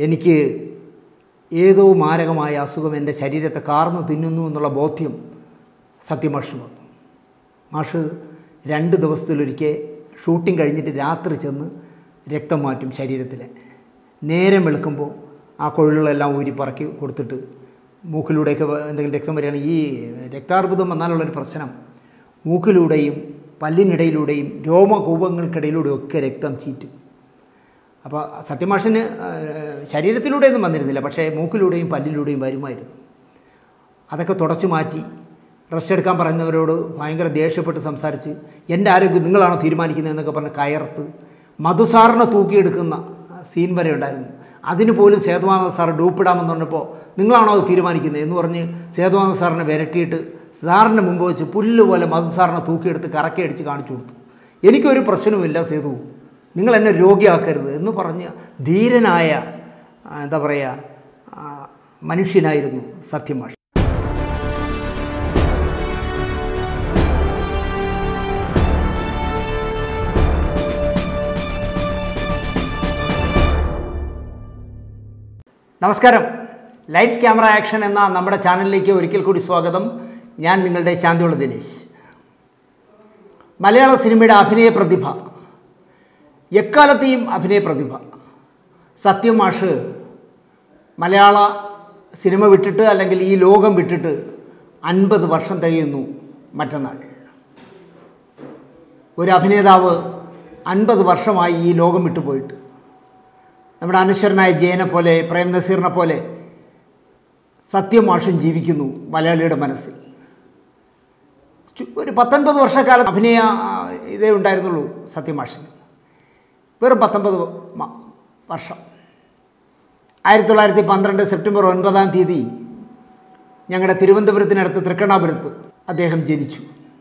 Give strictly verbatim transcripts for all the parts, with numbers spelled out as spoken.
എനിക്ക് ഏതോ മാരകമായ അസുഖം എൻ്റെ ശരീരത്തെ കാർന്നു തിന്നുന്നു എന്നുള്ള ബോധ്യം സത്യമാഷ് വന്നു. മാഷ് രണ്ട് ദിവസത്തിലൊരിക്കൽ ഷൂട്ടിംഗ് കഴിഞ്ഞിട്ട് രാത്രി ചെന്ന് രക്തം മാറ്റും ശരീരത്തിലെ. നേരം വെളുക്കുമ്പോൾ ആ കൊഴലുകളെല്ലാം ഊരി പറക്കി കൊടുത്തിട്ട് മൂക്കിലൂടെയൊക്കെ എന്തെങ്കിലും രക്തം വരികയാണ്. ഈ രക്താർബുദം വന്നാലുള്ളൊരു പ്രശ്നം മൂക്കിലൂടെയും പല്ലിനിടയിലൂടെയും രോമകൂപങ്ങൾക്കിടയിലൂടെയും ഒക്കെ രക്തം ചീറ്റും. അപ്പോൾ സത്യമാഷിന് ശരീരത്തിലൂടെയൊന്നും വന്നിരുന്നില്ല, പക്ഷേ മൂക്കിലൂടെയും പല്ലിലൂടെയും വരുമായിരുന്നു. അതൊക്കെ തുടച്ചു മാറ്റി റെസ്റ്റ് എടുക്കാൻ പറയുന്നവരോട് ഭയങ്കര ദേഷ്യപ്പെട്ട് സംസാരിച്ച് എൻ്റെ ആരോഗ്യം നിങ്ങളാണോ തീരുമാനിക്കുന്നതെന്നൊക്കെ പറഞ്ഞ് കയർത്ത് മധുസാറിനെ തൂക്കിയെടുക്കുന്ന സീൻ വരെ ഉണ്ടായിരുന്നു. അതിന് പോലും സേതുമാധവൻ സാർ ഡൂപ്പിടാമെന്ന് പറഞ്ഞപ്പോൾ നിങ്ങളാണോ അത് തീരുമാനിക്കുന്നത് എന്ന് പറഞ്ഞ് സേതുമാധവൻ സാറിനെ വിരട്ടിയിട്ട് സാറിൻ്റെ മുമ്പ് വെച്ച് പുല്ലുപോലെ മധുസാറിനെ തൂക്കിയെടുത്ത് കറക്കി അടിച്ച് കാണിച്ചു കൊടുത്തു. എനിക്കൊരു പ്രശ്നവുമില്ല സേതു, നിങ്ങൾ എന്നെ രോഗിയാക്കരുത് എന്ന് പറഞ്ഞ് ധീരനായ എന്താ പറയുക മനുഷ്യനായിരുന്നു സത്യമാഷ്. നമസ്കാരം. ലൈറ്റ്സ് ക്യാമറ ആക്ഷൻ എന്ന നമ്മുടെ ചാനലിലേക്ക് ഒരിക്കൽ കൂടി സ്വാഗതം. ഞാൻ നിങ്ങളുടെ ശാന്തിയുള്ള ദിനേശ്. മലയാള സിനിമയുടെ അഭിനയ പ്രതിഭ, എക്കാലത്തെയും അഭിനയ പ്രതിഭ സത്യമാഷ് മലയാള സിനിമ വിട്ടിട്ട് അല്ലെങ്കിൽ ഈ ലോകം വിട്ടിട്ട് അൻപത് വർഷം തികയുന്നു മറ്റന്നാൾ. ഒരു അഭിനേതാവ് അൻപത് വർഷമായി ഈ ലോകം വിട്ടുപോയിട്ട്. നമ്മുടെ അനശ്വരനായ ജയനെ പോലെ പ്രേം നസീറിനെ പോലെ സത്യമാഷും ജീവിക്കുന്നു മലയാളിയുടെ മനസ്സിൽ. ഒരു പത്തൊൻപത് വർഷക്കാലം അഭിനയ ഇതേ ഉണ്ടായിരുന്നുള്ളൂ സത്യമാഷിന്. വെറും പത്തൊമ്പത് വർഷം. ആയിരത്തി തൊള്ളായിരത്തി പന്ത്രണ്ട് സെപ്റ്റംബർ ഒൻപതാം തീയതി ഞങ്ങളുടെ തിരുവനന്തപുരത്തിനടുത്ത് തൃക്കണ്ണാപുരത്ത് അദ്ദേഹം ജനിച്ചു.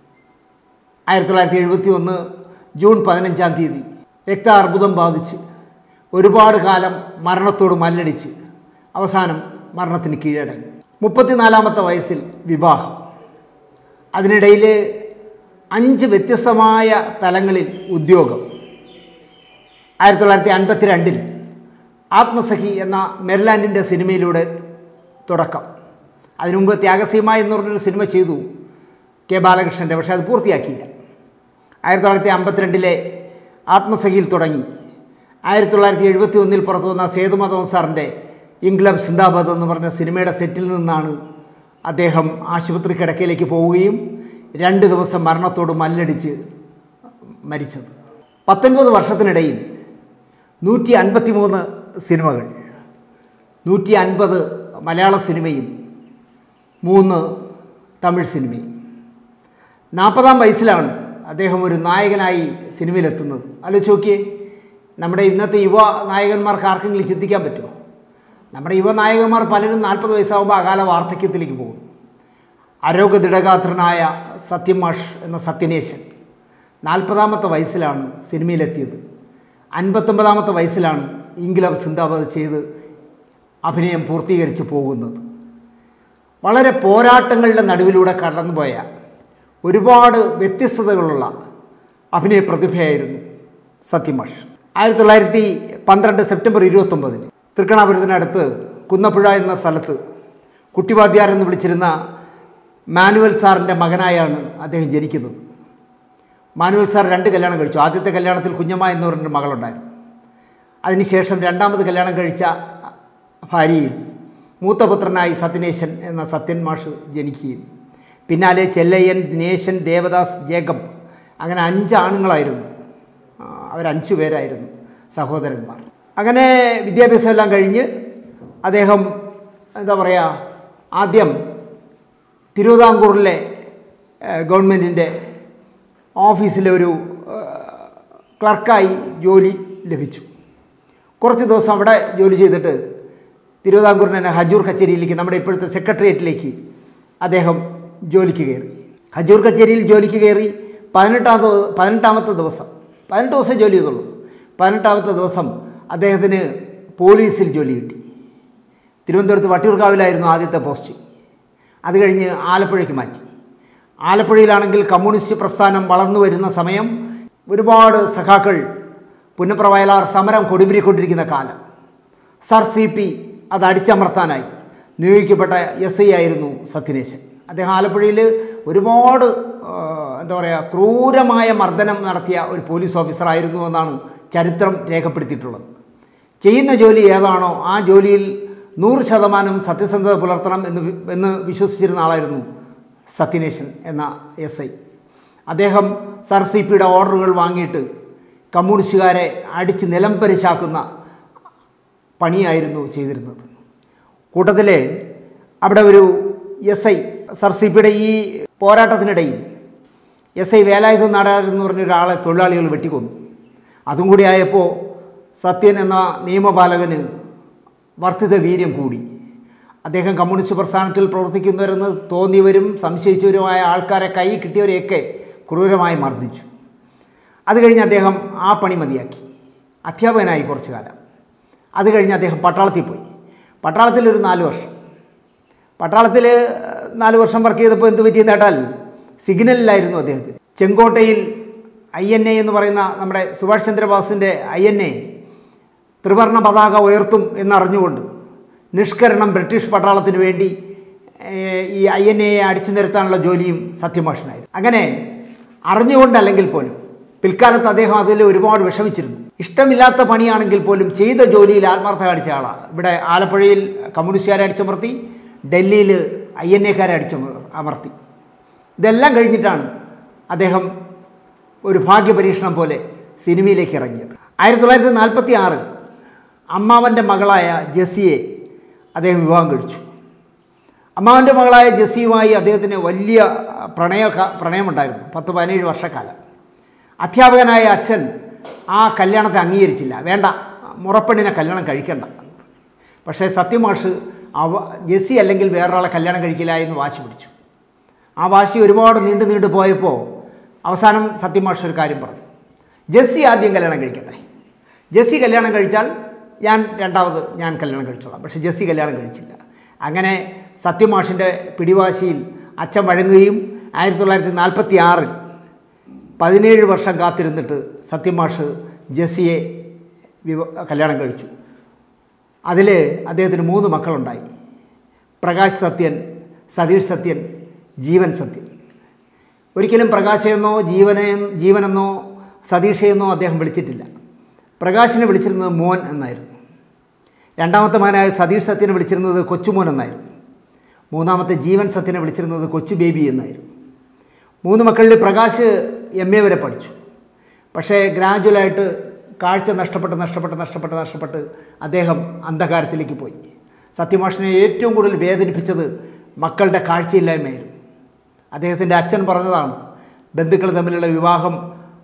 ആയിരത്തി തൊള്ളായിരത്തി എഴുപത്തി ഒന്ന് ജൂൺ പതിനഞ്ചാം തീയതി രക്താർബുദം ബാധിച്ച് ഒരുപാട് കാലം മരണത്തോട് മല്ലടിച്ച് അവസാനം മരണത്തിന് കീഴടങ്ങി. മുപ്പത്തിനാലാമത്തെ വയസ്സിൽ വിവാഹം. അതിനിടയിൽ അഞ്ച് വ്യത്യസ്തമായ തലങ്ങളിൽ ഉദ്യോഗം. ആയിരത്തി തൊള്ളായിരത്തി അൻപത്തി രണ്ടിൽ ആത്മസഖി എന്ന മെർലാൻഡിൻ്റെ സിനിമയിലൂടെ തുടക്കം. അതിനു മുമ്പ് ത്യാഗസീമ എന്ന് പറഞ്ഞൊരു സിനിമ ചെയ്തു കെ ബാലകൃഷ്ണൻ്റെ, പക്ഷേ അത് പൂർത്തിയാക്കിയില്ല. ആയിരത്തി തൊള്ളായിരത്തി അമ്പത്തിരണ്ടിലെ ആത്മസഖിയിൽ തുടങ്ങി ആയിരത്തി തൊള്ളായിരത്തി എഴുപത്തി ഒന്നിൽ പുറത്തു വന്ന സേതുമാധവൻ സാറിൻ്റെ ഇൻക്ലബ് സിന്ദാബാദ് എന്ന് പറഞ്ഞ സിനിമയുടെ സെറ്റിൽ നിന്നാണ് അദ്ദേഹം ആശുപത്രി കിടക്കയിലേക്ക് പോവുകയും രണ്ട് ദിവസം മരണത്തോട് മല്ലടിച്ച് മരിച്ചത്. പത്തൊൻപത് വർഷത്തിനിടയിൽ നൂറ്റി അൻപത്തി മൂന്ന് സിനിമകൾ, നൂറ്റി അൻപത് മലയാള സിനിമയും മൂന്ന് തമിഴ് സിനിമയും. നാൽപ്പതാം വയസ്സിലാണ് അദ്ദേഹം ഒരു നായകനായി സിനിമയിലെത്തുന്നത്. ആലോചിച്ച് നോക്കിയേ, നമ്മുടെ ഇന്നത്തെ യുവ നായകന്മാർക്ക് ആർക്കെങ്കിലും ചിന്തിക്കാൻ പറ്റുമോ? നമ്മുടെ യുവ നായകന്മാർ പലരും നാൽപ്പത് വയസ്സാകുമ്പോൾ അകാല വാർദ്ധക്യത്തിലേക്ക് പോകും. ആരോഗ്യ ദൃഢഗാത്രനായ സത്യമാഷ് എന്ന സത്യനേശൻ നാൽപ്പതാമത്തെ വയസ്സിലാണ് സിനിമയിലെത്തിയത്. അൻപത്തൊമ്പതാമത്തെ വയസ്സിലാണ് ഇൻക്ലബ് സിന്ദാബാദ് ചെയ്ത് അഭിനയം പൂർത്തീകരിച്ച് പോകുന്നത്. വളരെ പോരാട്ടങ്ങളുടെ നടുവിലൂടെ കടന്നുപോയ ഒരുപാട് വ്യത്യസ്തതകളുള്ള അഭിനയ പ്രതിഭയായിരുന്നു സത്യമാഷ്. ആയിരത്തി തൊള്ളായിരത്തി പന്ത്രണ്ട് സെപ്റ്റംബർ ഇരുപത്തൊമ്പതിന് തൃക്കണ്ണാപുരത്തിനടുത്ത് കുന്നപ്പുഴ എന്ന സ്ഥലത്ത് കുട്ടിവാദ്യാർ എന്ന് വിളിച്ചിരുന്ന മാനുവൽ സാറിൻ്റെ മകനായാണ് അദ്ദേഹം ജനിക്കുന്നത്. മാനുവൽ സാർ രണ്ട് കല്യാണം കഴിച്ചു. ആദ്യത്തെ കല്യാണത്തിൽ കുഞ്ഞമ്മ എന്ന് പറഞ്ഞൊരു മകളുണ്ടായിരുന്നു. അതിനുശേഷം രണ്ടാമത് കല്യാണം കഴിച്ച ഭാര്യയിൽ മൂത്തപുത്രനായി സത്യനേശൻ എന്ന സത്യൻ മാഷ് ജനിക്കുകയും പിന്നാലെ ചെല്ലയ്യൻ, ദിനേശൻ, ദേവദാസ്, ജേക്കബ്, അങ്ങനെ അഞ്ച് ആണുങ്ങളായിരുന്നു. അവരഞ്ചു പേരായിരുന്നു സഹോദരന്മാർ. അങ്ങനെ വിദ്യാഭ്യാസം എല്ലാം കഴിഞ്ഞ് അദ്ദേഹം എന്താ പറയുക, ആദ്യം തിരുവിതാംകൂറിലെ ഗവൺമെൻറ്റിൻ്റെ ഓഫീസിലെ ഒരു ക്ലർക്കായി ജോലി ലഭിച്ചു. കുറച്ച് ദിവസം അവിടെ ജോലി ചെയ്തിട്ട് തിരുവിതാംകൂറിന് തന്നെ ഹജൂർ കച്ചേരിയിലേക്ക്, നമ്മുടെ ഇപ്പോഴത്തെ സെക്രട്ടേറിയറ്റിലേക്ക് അദ്ദേഹം ജോലിക്ക് കയറി. ഹജൂർ കച്ചേരിയിൽ ജോലിക്ക് കയറി പതിനെട്ടാമത്തെ പതിനെട്ടാമത്തെ ദിവസം പതിനെട്ട് ദിവസം ജോലി ചെയ്തുള്ളൂ. പതിനെട്ടാമത്തെ ദിവസം അദ്ദേഹത്തിന് പോലീസിൽ ജോലി കിട്ടി. തിരുവനന്തപുരത്ത് വട്ടിയൂർക്കാവിലായിരുന്നു ആദ്യത്തെ പോസ്റ്റ്. അത് കഴിഞ്ഞ് ആലപ്പുഴയ്ക്ക് മാറ്റി. ആലപ്പുഴയിലാണെങ്കിൽ കമ്മ്യൂണിസ്റ്റ് പ്രസ്ഥാനം വളർന്നു വരുന്ന സമയം, ഒരുപാട് സഖാക്കൾ പുന്നപ്ര വയലാർ സമരം കൊടുമ്പിരിക്കൊണ്ടിരിക്കുന്ന കാലം. സർ സി പി അത് അടിച്ചമർത്താനായി നിയോഗിക്കപ്പെട്ട എസ് ഐ ആയിരുന്നു സത്യനേശൻ. അദ്ദേഹം ആലപ്പുഴയിൽ ഒരുപാട് എന്താ പറയുക ക്രൂരമായ മർദ്ദനം നടത്തിയ ഒരു പോലീസ് ഓഫീസറായിരുന്നു എന്നാണ് ചരിത്രം രേഖപ്പെടുത്തിയിട്ടുള്ളത്. ചെയ്യുന്ന ജോലി ഏതാണോ ആ ജോലിയിൽ നൂറ് ശതമാനം സത്യസന്ധത പുലർത്തണം എന്ന് എന്ന് വിശ്വസിച്ചിരുന്ന ആളായിരുന്നു സത്യനേശൻ എന്ന എസ് ഐ. അദ്ദേഹം സർ സി പിയുടെ ഓർഡറുകൾ വാങ്ങിയിട്ട് കമ്മ്യൂണിസ്റ്റുകാരെ അടിച്ച് നിലംപരിശാക്കുന്ന പണിയായിരുന്നു ചെയ്തിരുന്നത്. കൂട്ടത്തിൽ അവിടെ ഒരു എസ് ഐ സർ സി പിയുടെ ഈ പോരാട്ടത്തിനിടയിൽ എസ് ഐ വേലായുധ നാടാർ എന്ന് പറഞ്ഞൊരാളെ തൊഴിലാളികൾ വെട്ടിക്കൊന്നു. അതും കൂടി ആയപ്പോൾ സത്യൻ എന്ന നിയമപാലകന് വർദ്ധിത വീര്യം കൂടി. അദ്ദേഹം കമ്മ്യൂണിസ്റ്റ് പ്രസ്ഥാനത്തിൽ പ്രവർത്തിക്കുന്നവരെന്ന് തോന്നിയവരും സംശയിച്ചവരുമായ ആൾക്കാരെ കൈ കിട്ടിയവരെയൊക്കെ ക്രൂരമായി മർദ്ദിച്ചു. അത് കഴിഞ്ഞ് അദ്ദേഹം ആ പണി മതിയാക്കി അധ്യാപകനായി കുറച്ചു കാലം. അത് കഴിഞ്ഞ് അദ്ദേഹം പട്ടാളത്തിൽ പോയി. പട്ടാളത്തിലൊരു നാല് വർഷം പട്ടാളത്തിൽ നാല് വർഷം വർക്ക് ചെയ്തപ്പോൾ എന്ത് പറ്റിയെന്ന് കേട്ടാൽ സിഗ്നലിലായിരുന്നു അദ്ദേഹത്തിന്. ചെങ്കോട്ടയിൽ ഐ എൻ എ എന്ന് പറയുന്ന നമ്മുടെ സുഭാഷ് ചന്ദ്രബോസിൻ്റെ ഐ എൻ എ ത്രിവർണ്ണ പതാക ഉയർത്തും എന്നറിഞ്ഞുകൊണ്ട് നിഷ്കരണം ബ്രിട്ടീഷ് പട്ടാളത്തിന് വേണ്ടി ഈ ഐ എൻ എയെ അടിച്ചു നിരത്താനുള്ള ജോലിയും സത്യമാഷിനായിരുന്നു. അങ്ങനെ അറിഞ്ഞുകൊണ്ടല്ലെങ്കിൽ പോലും പിൽക്കാലത്ത് അദ്ദേഹം അതിൽ ഒരുപാട് വിഷമിച്ചിരുന്നു. ഇഷ്ടമില്ലാത്ത പണിയാണെങ്കിൽ പോലും ചെയ്ത ജോലിയിൽ ആത്മാർത്ഥത കാണിച്ച ആളാണ്. ഇവിടെ ആലപ്പുഴയിൽ കമ്മ്യൂണിസ്റ്റുകാരെ അടിച്ചമർത്തി, ഡൽഹിയിൽ ഐ എൻ എക്കാരെ അടിച്ച അമർത്തി. ഇതെല്ലാം കഴിഞ്ഞിട്ടാണ് അദ്ദേഹം ഒരു ഭാഗ്യപരീക്ഷണം പോലെ സിനിമയിലേക്ക് ഇറങ്ങിയത്. ആയിരത്തി തൊള്ളായിരത്തി നാൽപ്പത്തി ആറിൽ അമ്മാവൻ്റെ മകളായ ജെസ്സിയെ അദ്ദേഹം വിവാഹം കഴിച്ചു. അമ്മാവൻ്റെ മകളായ ജെസ്സിയുമായി അദ്ദേഹത്തിന് വലിയ പ്രണയ പ്രണയമുണ്ടായിരുന്നു പത്ത് പതിനേഴ് വർഷക്കാലം. അധ്യാപകനായ അച്ഛൻ ആ കല്യാണത്തെ അംഗീകരിച്ചില്ല. വേണ്ട, മുറപ്പെണ്ണിനെ കല്യാണം കഴിക്കണ്ട. പക്ഷേ സത്യമാഷ് അവ ജെസ്സി അല്ലെങ്കിൽ വേറൊരാളെ കല്യാണം കഴിക്കില്ല എന്ന് വാശി പിടിച്ചു. ആ വാശി ഒരുപാട് നീണ്ടു നീണ്ടു പോയപ്പോൾ അവസാനം സത്യമാഷ് ഒരു കാര്യം പറഞ്ഞു, ജെസ്സി ആദ്യം കല്യാണം കഴിക്കട്ടെ, ജെസ്സി കല്യാണം കഴിച്ചാൽ ഞാൻ രണ്ടാമത് ഞാൻ കല്യാണം കഴിച്ചോളാം. പക്ഷേ ജെസ്സി കല്യാണം കഴിച്ചില്ല. അങ്ങനെ സത്യമാഷിൻ്റെ പിടിവാശിയിൽ അച്ഛൻ വഴങ്ങുകയും ആയിരത്തി തൊള്ളായിരത്തി നാൽപ്പത്തി ആറിൽ പതിനേഴ് വർഷം കാത്തിരുന്നിട്ട് സത്യമാഷ് ജെസ്സിയെ വിവ കല്യാണം കഴിച്ചു. അതിൽ അദ്ദേഹത്തിന് മൂന്ന് മക്കളുണ്ടായി. പ്രകാശ് സത്യൻ, സതീഷ് സത്യൻ, ജീവൻ സത്യൻ. ഒരിക്കലും പ്രകാശെന്നോ ജീവനെ ജീവനെന്നോ സതീഷയെന്നോ അദ്ദേഹം വിളിച്ചിട്ടില്ല. പ്രകാശിനെ വിളിച്ചിരുന്നത് മോൻ എന്നായിരുന്നു. രണ്ടാമത്തെ മകനായ സതീഷ് സത്യനെ വിളിച്ചിരുന്നത് കൊച്ചുമോൻ എന്നായിരുന്നു. മൂന്നാമത്തെ ജീവൻ സത്യനെ വിളിച്ചിരുന്നത് കൊച്ചു ബേബി എന്നായിരുന്നു. മൂന്ന് മക്കളിൽ പ്രകാശ് എം എ വരെ പഠിച്ചു. പക്ഷേ ഗ്രാജുവലായിട്ട് കാഴ്ച നഷ്ടപ്പെട്ട് നഷ്ടപ്പെട്ട് നഷ്ടപ്പെട്ട് നഷ്ടപ്പെട്ട് അദ്ദേഹം അന്ധകാരത്തിലേക്ക് പോയി. സത്യമാഷിനെ ഏറ്റവും കൂടുതൽ വേദനിപ്പിച്ചത് മക്കളുടെ കാഴ്ചയില്ലായ്മയായിരുന്നു. അദ്ദേഹത്തിൻ്റെ അച്ഛൻ പറഞ്ഞതാണ്, ബന്ധുക്കൾ തമ്മിലുള്ള വിവാഹം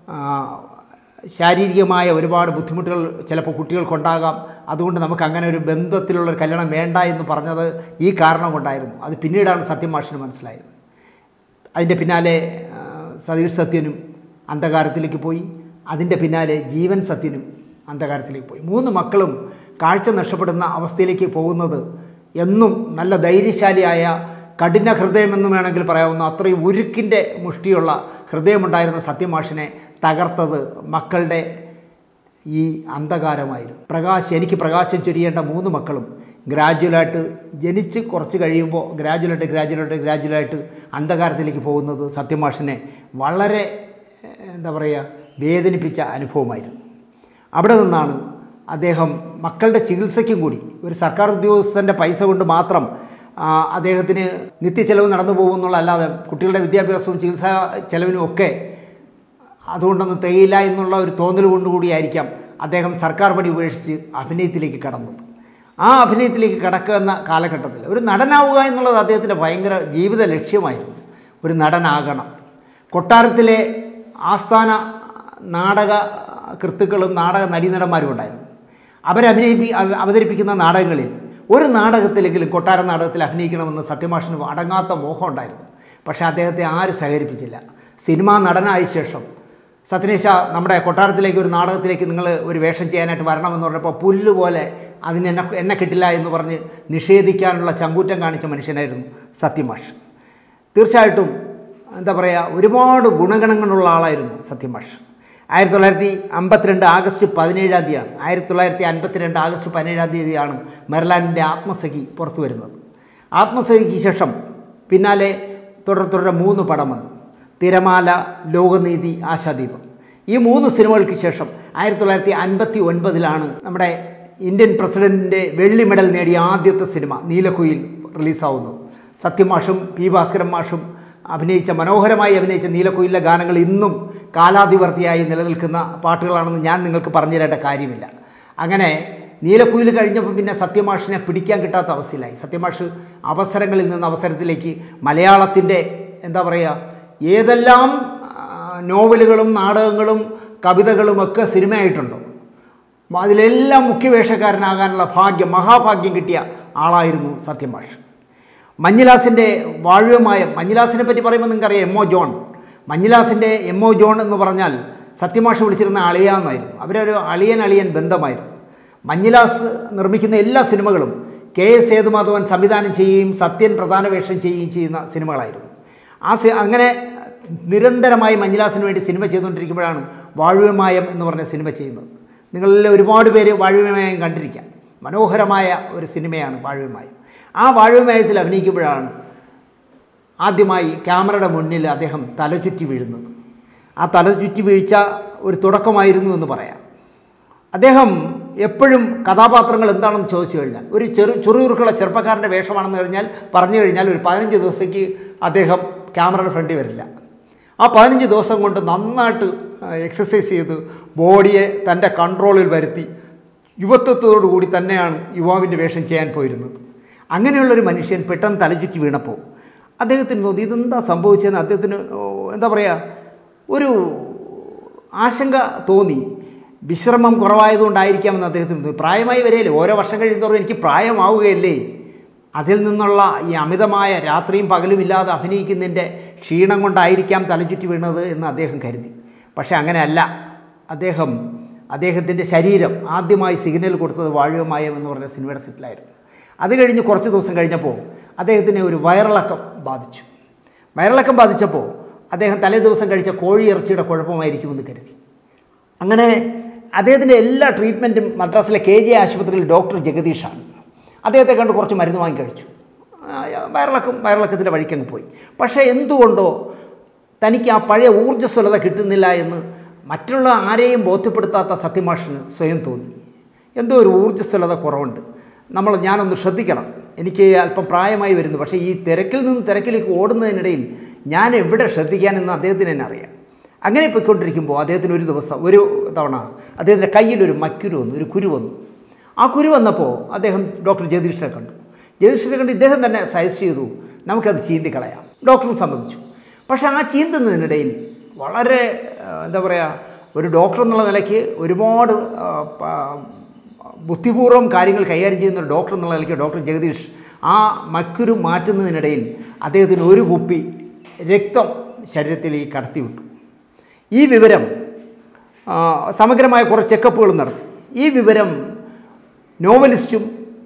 ശാരീരികമായ ഒരുപാട് ബുദ്ധിമുട്ടുകൾ ചിലപ്പോൾ കുട്ടികൾക്കുണ്ടാകാം, അതുകൊണ്ട് നമുക്ക് അങ്ങനെ ഒരു ബന്ധത്തിലുള്ളൊരു കല്യാണം വേണ്ട എന്ന് പറഞ്ഞത് ഈ കാരണം കൊണ്ടായിരുന്നു. അത് പിന്നീടാണ് സത്യമാഷിന് മനസ്സിലായത്. അതിൻ്റെ പിന്നാലെ സതീഷ് സത്യനും അന്ധകാരത്തിലേക്ക് പോയി. അതിൻ്റെ പിന്നാലെ ജീവൻ സത്യനും അന്ധകാരത്തിലേക്ക് പോയി. മൂന്ന് മക്കളും കാഴ്ച നഷ്ടപ്പെടുന്ന അവസ്ഥയിലേക്ക് പോകുന്നത് എന്നും നല്ല ധൈര്യശാലിയായ കഠിന ഹൃദയമെന്ന് വേണമെങ്കിൽ പറയാവുന്ന അത്രയും ഉരുക്കിൻ്റെ മുഷ്ടിയുള്ള ഹൃദയമുണ്ടായിരുന്ന സത്യമാഷിനെ തകർത്തത് മക്കളുടെ ഈ അന്ധകാരമായിരുന്നു. പ്രകാശ് എനിക്ക് പ്രകാശം ചൊരിയേണ്ട മൂന്ന് മക്കളും ഗ്രാജുവലായിട്ട് ജനിച്ച് കുറച്ച് കഴിയുമ്പോൾ ഗ്രാജുവലായിട്ട് ഗ്രാജുവലായിട്ട് ഗ്രാജുവലായിട്ട് അന്ധകാരത്തിലേക്ക് പോകുന്നത് സത്യമാഷിനെ വളരെ എന്താ പറയുക വേദനിപ്പിച്ച അനുഭവമായിരുന്നു. അവിടെ നിന്നാണ് അദ്ദേഹം മക്കളുടെ ചികിത്സയ്ക്കും കൂടി ഒരു സർക്കാർ ഉദ്യോഗസ്ഥൻ്റെ പൈസ കൊണ്ട് മാത്രം അദ്ദേഹത്തിന് നിത്യച്ചെലവ് നടന്നു പോകുന്നുള്ള അല്ലാതെ കുട്ടികളുടെ വിദ്യാഭ്യാസവും ചികിത്സാ ചെലവിനും ഒക്കെ അതുകൊണ്ടൊന്നും തികയില്ല എന്നുള്ള ഒരു തോന്നൽ കൊണ്ടുകൂടിയായിരിക്കാം അദ്ദേഹം സർക്കാർ പണി ഉപേക്ഷിച്ച് അഭിനയത്തിലേക്ക് കടന്നത്. ആ അഭിനയത്തിലേക്ക് കടക്കുന്ന കാലഘട്ടത്തിൽ ഒരു നടനാവുക എന്നുള്ളത് അദ്ദേഹത്തിൻ്റെ ഭയങ്കര ജീവിത ലക്ഷ്യമായിരുന്നു. ഒരു നടനാകണം. കൊട്ടാരത്തിലെ ആസ്ഥാന നാടക കൃത്തുക്കളും നാടക നടീനടന്മാരും ഉണ്ടായിരുന്നു. അവരഭിനയിപ്പി അവതരിപ്പിക്കുന്ന നാടകങ്ങളിൽ ഒരു നാടകത്തിലെങ്കിലും കൊട്ടാര നാടകത്തിൽ അഭിനയിക്കണമെന്ന് സത്യമാഷിന് അടങ്ങാത്ത മോഹം ഉണ്ടായിരുന്നു. പക്ഷേ അദ്ദേഹത്തെ ആരും സഹകരിപ്പിച്ചില്ല. സിനിമാ നടനായ ശേഷം സത്യനേശ നമ്മുടെ കൊട്ടാരത്തിലേക്ക് ഒരു നാടകത്തിലേക്ക് നിങ്ങൾ ഒരു വേഷം ചെയ്യാനായിട്ട് വരണമെന്ന് പറഞ്ഞപ്പോൾ പുല്ലുപോലെ അതിന് എന്നെ എന്നെ കിട്ടില്ല എന്ന് പറഞ്ഞ് നിഷേധിക്കാനുള്ള ചങ്കൂറ്റം കാണിച്ച മനുഷ്യനായിരുന്നു സത്യമാഷ്. തീർച്ചയായിട്ടും എന്താ പറയുക ഒരുപാട് ഗുണഗണങ്ങളുള്ള ആളായിരുന്നു സത്യമാഷ്. ആയിരത്തി തൊള്ളായിരത്തി അമ്പത്തിരണ്ട് ആഗസ്റ്റ് പതിനേഴാം തീയതിയാണ് ആയിരത്തി തൊള്ളായിരത്തി അൻപത്തിരണ്ട് ആഗസ്റ്റ് പതിനേഴാം തീയതിയാണ് മെർലാൻഡിൻ്റെ ആത്മസഖി പുറത്തു വരുന്നത്. ആത്മസഖിക്ക് ശേഷം പിന്നാലെ തുടർ തുടരെ മൂന്ന് പടം വന്നു. തിരമാല, ലോകനീതി, ആശാദീപം. ഈ മൂന്ന് സിനിമകൾക്ക് ശേഷം ആയിരത്തി തൊള്ളായിരത്തി അൻപത്തി ഒൻപതിലാണ് നമ്മുടെ ഇന്ത്യൻ പ്രസിഡൻറ്റിൻ്റെ വെള്ളി മെഡൽ നേടിയ ആദ്യത്തെ സിനിമ നീലക്കുയിൽ റിലീസാവുന്നത്. സത്യമാഷും പി ഭാസ്കരൻ മാഷും അഭിനയിച്ച മനോഹരമായി അഭിനയിച്ച നീലക്കുയിലെ ഗാനങ്ങൾ ഇന്നും കാലാതിവർത്തിയായി നിലനിൽക്കുന്ന പാട്ടുകളാണെന്ന് ഞാൻ നിങ്ങൾക്ക് പറഞ്ഞു തരേണ്ട കാര്യമില്ല. അങ്ങനെ നീലക്കുയിൽ കഴിഞ്ഞപ്പോൾ പിന്നെ സത്യമാഷിനെ പിടിക്കാൻ കിട്ടാത്ത അവസ്ഥയിലായി. സത്യമാഷ് അവസരങ്ങളിൽ നിന്ന് അവസരത്തിലേക്ക് മലയാളത്തിൻ്റെ എന്താ പറയുക ഏതെല്ലാം നോവലുകളും നാടകങ്ങളും കവിതകളും ഒക്കെ സിനിമയായിട്ടുണ്ടോ അതിലെല്ലാം മുഖ്യവേഷക്കാരനാകാനുള്ള ഭാഗ്യം മഹാഭാഗ്യം കിട്ടിയ ആളായിരുന്നു സത്യമാഷ്. മഞ്ഞിലാസിൻ്റെ വാഴ്വമായ മഞ്ഞിലാസിനെ പറ്റി പറയുമ്പോൾ നിങ്ങൾക്കറിയാം എം ഒ ജോൺ. മഞ്ഞിലാസിൻ്റെ എം ഒ ജോൺ എന്ന് പറഞ്ഞാൽ സത്യമാഷ് വിളിച്ചിരുന്ന അളിയാന്നായിരുന്നു. അവരൊരു അളിയൻ അളിയൻ ബന്ധമായിരുന്നു. മഞ്ഞിലാസ് നിർമ്മിക്കുന്ന എല്ലാ സിനിമകളും കെ എസ് സേതുമാധവൻ സംവിധാനം ചെയ്യുകയും സത്യൻ പ്രധാന വേഷം ചെയ്യുകയും ചെയ്യുന്ന സിനിമകളായിരുന്നു. ആ സി അങ്ങനെ നിരന്തരമായി മഞ്ഞിലാസിന് വേണ്ടി സിനിമ ചെയ്തുകൊണ്ടിരിക്കുമ്പോഴാണ് വാഴ്വമായം എന്ന് പറഞ്ഞ സിനിമ ചെയ്യുന്നത്. നിങ്ങളിൽ ഒരുപാട് പേര് വാഴ്വമായം കണ്ടിരിക്കാം. മനോഹരമായ ഒരു സിനിമയാണ് വാഴ്വമായം. ആ വാഴ്വമായത്തിൽ അഭിനയിക്കുമ്പോഴാണ് ആദ്യമായി ക്യാമറയുടെ മുന്നിൽ അദ്ദേഹം തലചുറ്റി വീഴുന്നത്. ആ തലചുറ്റി വീഴ്ച ഒരു തുടക്കമായിരുന്നു എന്ന് പറയാം. അദ്ദേഹം എപ്പോഴും കഥാപാത്രങ്ങൾ എന്താണെന്ന് ചോദിച്ചു കഴിഞ്ഞാൽ ഒരു ചെറു ചെറുകുറുക്കുള്ള ചെറുപ്പക്കാരൻ്റെ വേഷമാണെന്ന് കഴിഞ്ഞാൽ പറഞ്ഞു കഴിഞ്ഞാൽ ഒരു പതിനഞ്ച് ദിവസത്തേക്ക് അദ്ദേഹം ക്യാമറയുടെ ഫ്രണ്ടിൽ വരില്ല. ആ പതിനഞ്ച് ദിവസം കൊണ്ട് നന്നായിട്ട് എക്സസൈസ് ചെയ്ത് ബോഡിയെ തൻ്റെ കൺട്രോളിൽ വരുത്തി യുവത്വത്തോടു കൂടി തന്നെയാണ് യുവാവിൻ്റെ വേഷം ചെയ്യാൻ പോയിരുന്നത്. അങ്ങനെയുള്ളൊരു മനുഷ്യൻ പെട്ടെന്ന് തലചുറ്റി വീണപ്പോൾ അദ്ദേഹത്തിന് തോന്നി ഇതെന്താ സംഭവിച്ചതെന്ന് അദ്ദേഹത്തിന് എന്താ പറയുക ഒരു ആശങ്ക തോന്നി. വിശ്രമം കുറവായതുകൊണ്ടായിരിക്കാമെന്ന് അദ്ദേഹത്തിന് തോന്നി. പ്രായമായി വരെയല്ലേ, ഓരോ വർഷം കഴിയുന്നതോറും എനിക്ക് പ്രായമാവുകയല്ലേ, അതിൽ നിന്നുള്ള ഈ അമിതമായ രാത്രിയും പകലും ഇല്ലാതെ അഭിനയിക്കുന്നതിൻ്റെ ക്ഷീണം കൊണ്ടായിരിക്കാം തലചുറ്റി വീണത് എന്ന് അദ്ദേഹം കരുതി. പക്ഷേ അങ്ങനെയല്ല. അദ്ദേഹം അദ്ദേഹത്തിൻ്റെ ശരീരം ആദ്യമായി സിഗ്നൽ കൊടുത്തത് വാഴ്വമായം എന്ന് പറഞ്ഞ സിനിമയുടെ സെറ്റിലായിരുന്നു. അത് കഴിഞ്ഞ് കുറച്ച് ദിവസം കഴിഞ്ഞപ്പോൾ അദ്ദേഹത്തിന് ഒരു വയറിളക്കം ബാധിച്ചു. വയറിളക്കം ബാധിച്ചപ്പോൾ അദ്ദേഹം തലേ ദിവസം കഴിച്ച കോഴിയിറച്ചിയുടെ കുഴപ്പമായിരിക്കുമെന്ന് കരുതി. അങ്ങനെ അദ്ദേഹത്തിൻ്റെ എല്ലാ ട്രീറ്റ്മെൻറ്റും മദ്രാസിലെ കെ ജെ ആശുപത്രിയിൽ ഡോക്ടർ ജഗദീഷാണ്. അദ്ദേഹത്തെ കണ്ട് കുറച്ച് മരുന്ന് വാങ്ങി കഴിച്ചു. വയറിളക്കം വയറിളക്കത്തിൻ്റെ വഴിക്കങ്ങ് പോയി. പക്ഷേ എന്തുകൊണ്ടോ തനിക്ക് ആ പഴയ ഊർജ്ജസ്വലത കിട്ടുന്നില്ല എന്ന് മറ്റുള്ള ആരെയും ബോധ്യപ്പെടുത്താത്ത സത്യമാഷിന് സ്വയം തോന്നി. എന്തോ ഒരു ഊർജ്ജസ്വലത കുറവുണ്ട്, നമ്മൾ ഞാനൊന്ന് ശ്രദ്ധിക്കണം, എനിക്ക് അല്പം പ്രായമായി വരുന്നു, പക്ഷേ ഈ തിരക്കിൽ നിന്ന് തിരക്കിലേക്ക് ഓടുന്നതിനിടയിൽ ഞാൻ എവിടെ ശ്രദ്ധിക്കാനെന്ന് അദ്ദേഹത്തിന് തന്നെ അറിയാം. അങ്ങനെ പോയിക്കൊണ്ടിരിക്കുമ്പോൾ അദ്ദേഹത്തിന് ഒരു ദിവസം ഒരു തവണ അദ്ദേഹത്തിൻ്റെ കയ്യിലൊരു മക്കുരു വന്നു, ഒരു കുരു വന്നു. ആ കുരു വന്നപ്പോൾ അദ്ദേഹം ഡോക്ടർ ജഗദീഷിനെ കണ്ടു. ജഗദീഷിനെ കണ്ട് ഇദ്ദേഹം തന്നെ സജസ്റ്റ് ചെയ്തു നമുക്കത് ചീന്തിക്കളയാം. ഡോക്ടറും സമ്മതിച്ചു. പക്ഷേ ആ ചീന്തുന്നതിനിടയിൽ വളരെ എന്താ പറയുക ഒരു ഡോക്ടർ എന്നുള്ള നിലയ്ക്ക് ഒരുപാട് ബുദ്ധിപൂർവ്വം കാര്യങ്ങൾ കൈകാര്യം ചെയ്യുന്ന ഒരു ഡോക്ടർ എന്നുള്ള നിലയ്ക്ക് ഡോക്ടർ ജഗദീഷ് ആ മക്കുരു മാറ്റുന്നതിനിടയിൽ അദ്ദേഹത്തിന് ഒരു കുപ്പി രക്തം ശരീരത്തിലേക്ക് കടത്തിവിട്ടു. ഈ വിവരം സമഗ്രമായ കുറച്ച് ചെക്കപ്പുകൾ നടത്തി. ഈ വിവരം നോവലിസ്റ്റും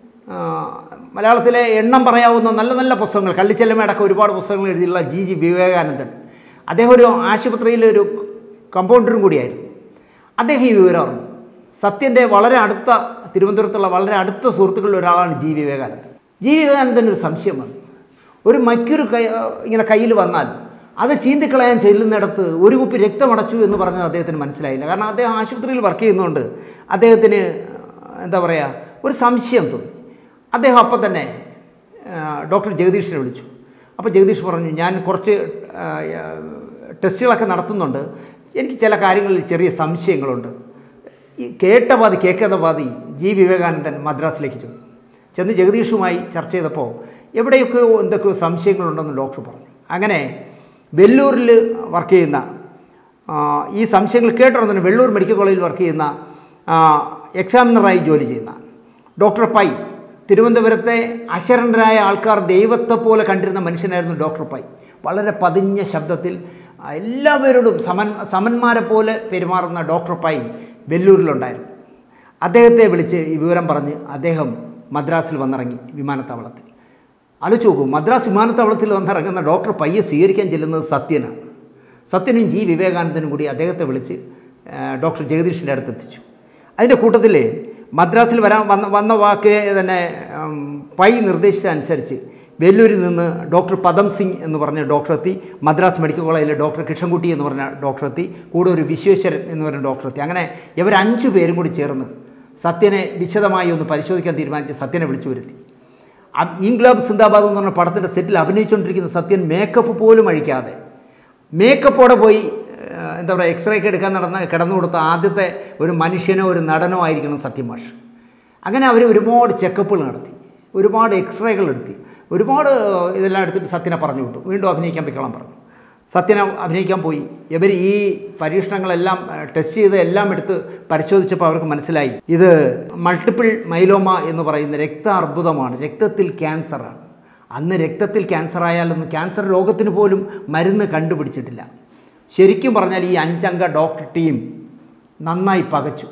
മലയാളത്തിലെ എണ്ണം പറയാവുന്ന നല്ല നല്ല പുസ്തകങ്ങൾ കള്ളിച്ചെല്ലമ്മയടക്കം ഒരുപാട് പുസ്തകങ്ങൾ എഴുതിയുള്ള ജി ജി വിവേകാനന്ദൻ, അദ്ദേഹം ഒരു ആശുപത്രിയിലെ ഒരു കമ്പൗണ്ടറും കൂടിയായിരുന്നു. അദ്ദേഹം ഈ വിവരം അറിഞ്ഞു. സത്യൻ്റെ വളരെ അടുത്ത തിരുവനന്തപുരത്തുള്ള വളരെ അടുത്ത സുഹൃത്തുക്കളിൽ ഒരാളാണ് ജി വിവേകാനന്ദൻ. ജി വിവേകാനന്ദന് ഒരു സംശയം വന്നു. ഒരു മക്കുരു കൈ ഇങ്ങനെ കയ്യിൽ വന്നാൽ അത് ചീന്തിക്കളയാൻ ചെല്ലുന്നിടത്ത് ഒരു കുപ്പി രക്തമടച്ചു എന്ന് പറഞ്ഞത് അദ്ദേഹത്തിന് മനസ്സിലായില്ല. കാരണം അദ്ദേഹം ആശുപത്രിയിൽ വർക്ക് ചെയ്യുന്നതുകൊണ്ട് അദ്ദേഹത്തിന് എന്താ പറയുക ഒരു സംശയം തോന്നി. അദ്ദേഹം അപ്പം തന്നെ ഡോക്ടർ ജഗദീഷിനെ വിളിച്ചു. അപ്പോൾ ജഗദീഷ് പറഞ്ഞു ഞാൻ കുറച്ച് ടെസ്റ്റുകളൊക്കെ നടത്തുന്നുണ്ട്, എനിക്ക് ചില കാര്യങ്ങളിൽ ചെറിയ സംശയങ്ങളുണ്ട്. ഈ കേട്ട പാതി കേൾക്കാത്ത പാതി ജി വിവേകാനന്ദൻ മദ്രാസിലേക്ക് ചെന്നു. ചെന്ന് ജഗദീഷുമായി ചർച്ച ചെയ്തപ്പോൾ എവിടെയൊക്കെയോ എന്തൊക്കെയോ സംശയങ്ങളുണ്ടെന്ന് ഡോക്ടർ പറഞ്ഞു. അങ്ങനെ വെല്ലൂരിൽ വർക്ക് ചെയ്യുന്ന ഈ സംശയങ്ങൾ കേട്ടുടനെ വെള്ളൂർ മെഡിക്കൽ കോളേജിൽ വർക്ക് ചെയ്യുന്ന എക്സാമിനറായി ജോലി ചെയ്യുന്ന ഡോക്ടർ പൈ, തിരുവനന്തപുരത്തെ അശരണരായ ആൾക്കാർ ദൈവത്തെ പോലെ കണ്ടിരുന്ന മനുഷ്യനായിരുന്നു ഡോക്ടർ പൈ. വളരെ പതിഞ്ഞ ശബ്ദത്തിൽ എല്ലാവരോടും സമൻ സമന്മാരെ പോലെ പെരുമാറുന്ന ഡോക്ടർ പൈ വെല്ലൂരിലുണ്ടായിരുന്നു. അദ്ദേഹത്തെ വിളിച്ച് ഈ വിവരം പറഞ്ഞ് അദ്ദേഹം മദ്രാസിൽ വന്നിറങ്ങി വിമാനത്താവളത്തിൽ. ആലോചിച്ച് നോക്കൂ, മദ്രാസ് വിമാനത്താവളത്തിൽ വന്നിറങ്ങുന്ന ഡോക്ടർ പയ്യെ സ്വീകരിക്കാൻ ചെല്ലുന്നത് സത്യനാണ്. സത്യനും ജി വിവേകാനന്ദനും കൂടി അദ്ദേഹത്തെ വിളിച്ച് ഡോക്ടർ ജഗദീഷിൻ്റെ അടുത്ത് എത്തിച്ചു. അതിൻ്റെ കൂട്ടത്തിൽ മദ്രാസിൽ വരാൻ വന്ന വന്ന വാക്ക് തന്നെ പൈ നിർദ്ദേശിച്ചതനുസരിച്ച് വെല്ലൂരിൽ നിന്ന് ഡോക്ടർ പദം സിംഗ് എന്ന് പറഞ്ഞ ഡോക്ടർ എത്തി. മദ്രാസ് മെഡിക്കൽ കോളേജിലെ ഡോക്ടർ കിഷൻകുട്ടി എന്ന് പറഞ്ഞ ഡോക്ടർ എത്തി. കൂടെ ഒരു വിശ്വേശ്വരൻ എന്ന് പറഞ്ഞ ഡോക്ടർ എത്തി. അങ്ങനെ ഇവർ അഞ്ചു പേരും കൂടി ചേർന്ന് സത്യനെ വിശദമായി ഒന്ന് പരിശോധിക്കാൻ തീരുമാനിച്ച് സത്യനെ വിളിച്ചു വരുത്തി. ഇൻക്ലാബ് സിന്ദാബാദ് എന്ന് പറഞ്ഞ പടത്തിൻ്റെ സെറ്റിൽ അഭിനയിച്ചുകൊണ്ടിരിക്കുന്ന സത്യൻ മേക്കപ്പ് പോലും അഴിക്കാതെ മേക്കപ്പോടെ പോയി എന്താ പറയുക എക്സ്റേക്ക് എടുക്കാൻ നടന്ന കിടന്നു കൊടുത്ത ആദ്യത്തെ ഒരു മനുഷ്യനോ ഒരു നടനോ ആയിരിക്കണം സത്യം മാഷ്. അങ്ങനെ അവർ ഒരുപാട് ചെക്കപ്പുകൾ നടത്തി, ഒരുപാട് എക്സ്റേകൾ എടുത്തി, ഒരുപാട് ഇതെല്ലാം എടുത്തിട്ട് സത്യനെ പറഞ്ഞു വിട്ടു. വീണ്ടും അഭിനയിക്കാൻ പൊയ്ക്കോളാൻ പറഞ്ഞു. സത്യനെ അഭിനയിക്കാൻ പോയി. ഇവർ ഈ പരീക്ഷണങ്ങളെല്ലാം ടെസ്റ്റ് ചെയ്ത് എല്ലാം എടുത്ത് പരിശോധിച്ചപ്പോൾ അവർക്ക് മനസ്സിലായി ഇത് മൾട്ടിപ്പിൾ മൈലോമ എന്ന് പറയുന്ന രക്ത അർബുദമാണ്, രക്തത്തിൽ ക്യാൻസറാണ്. അന്ന് രക്തത്തിൽ ക്യാൻസർ ആയാലൊന്നും ക്യാൻസർ രോഗത്തിന് പോലും മരുന്ന് കണ്ടുപിടിച്ചിട്ടില്ല. ശരിക്കും പറഞ്ഞാൽ ഈ അഞ്ചംഗ ഡോക്ടർ ടീം നന്നായി പകച്ചു.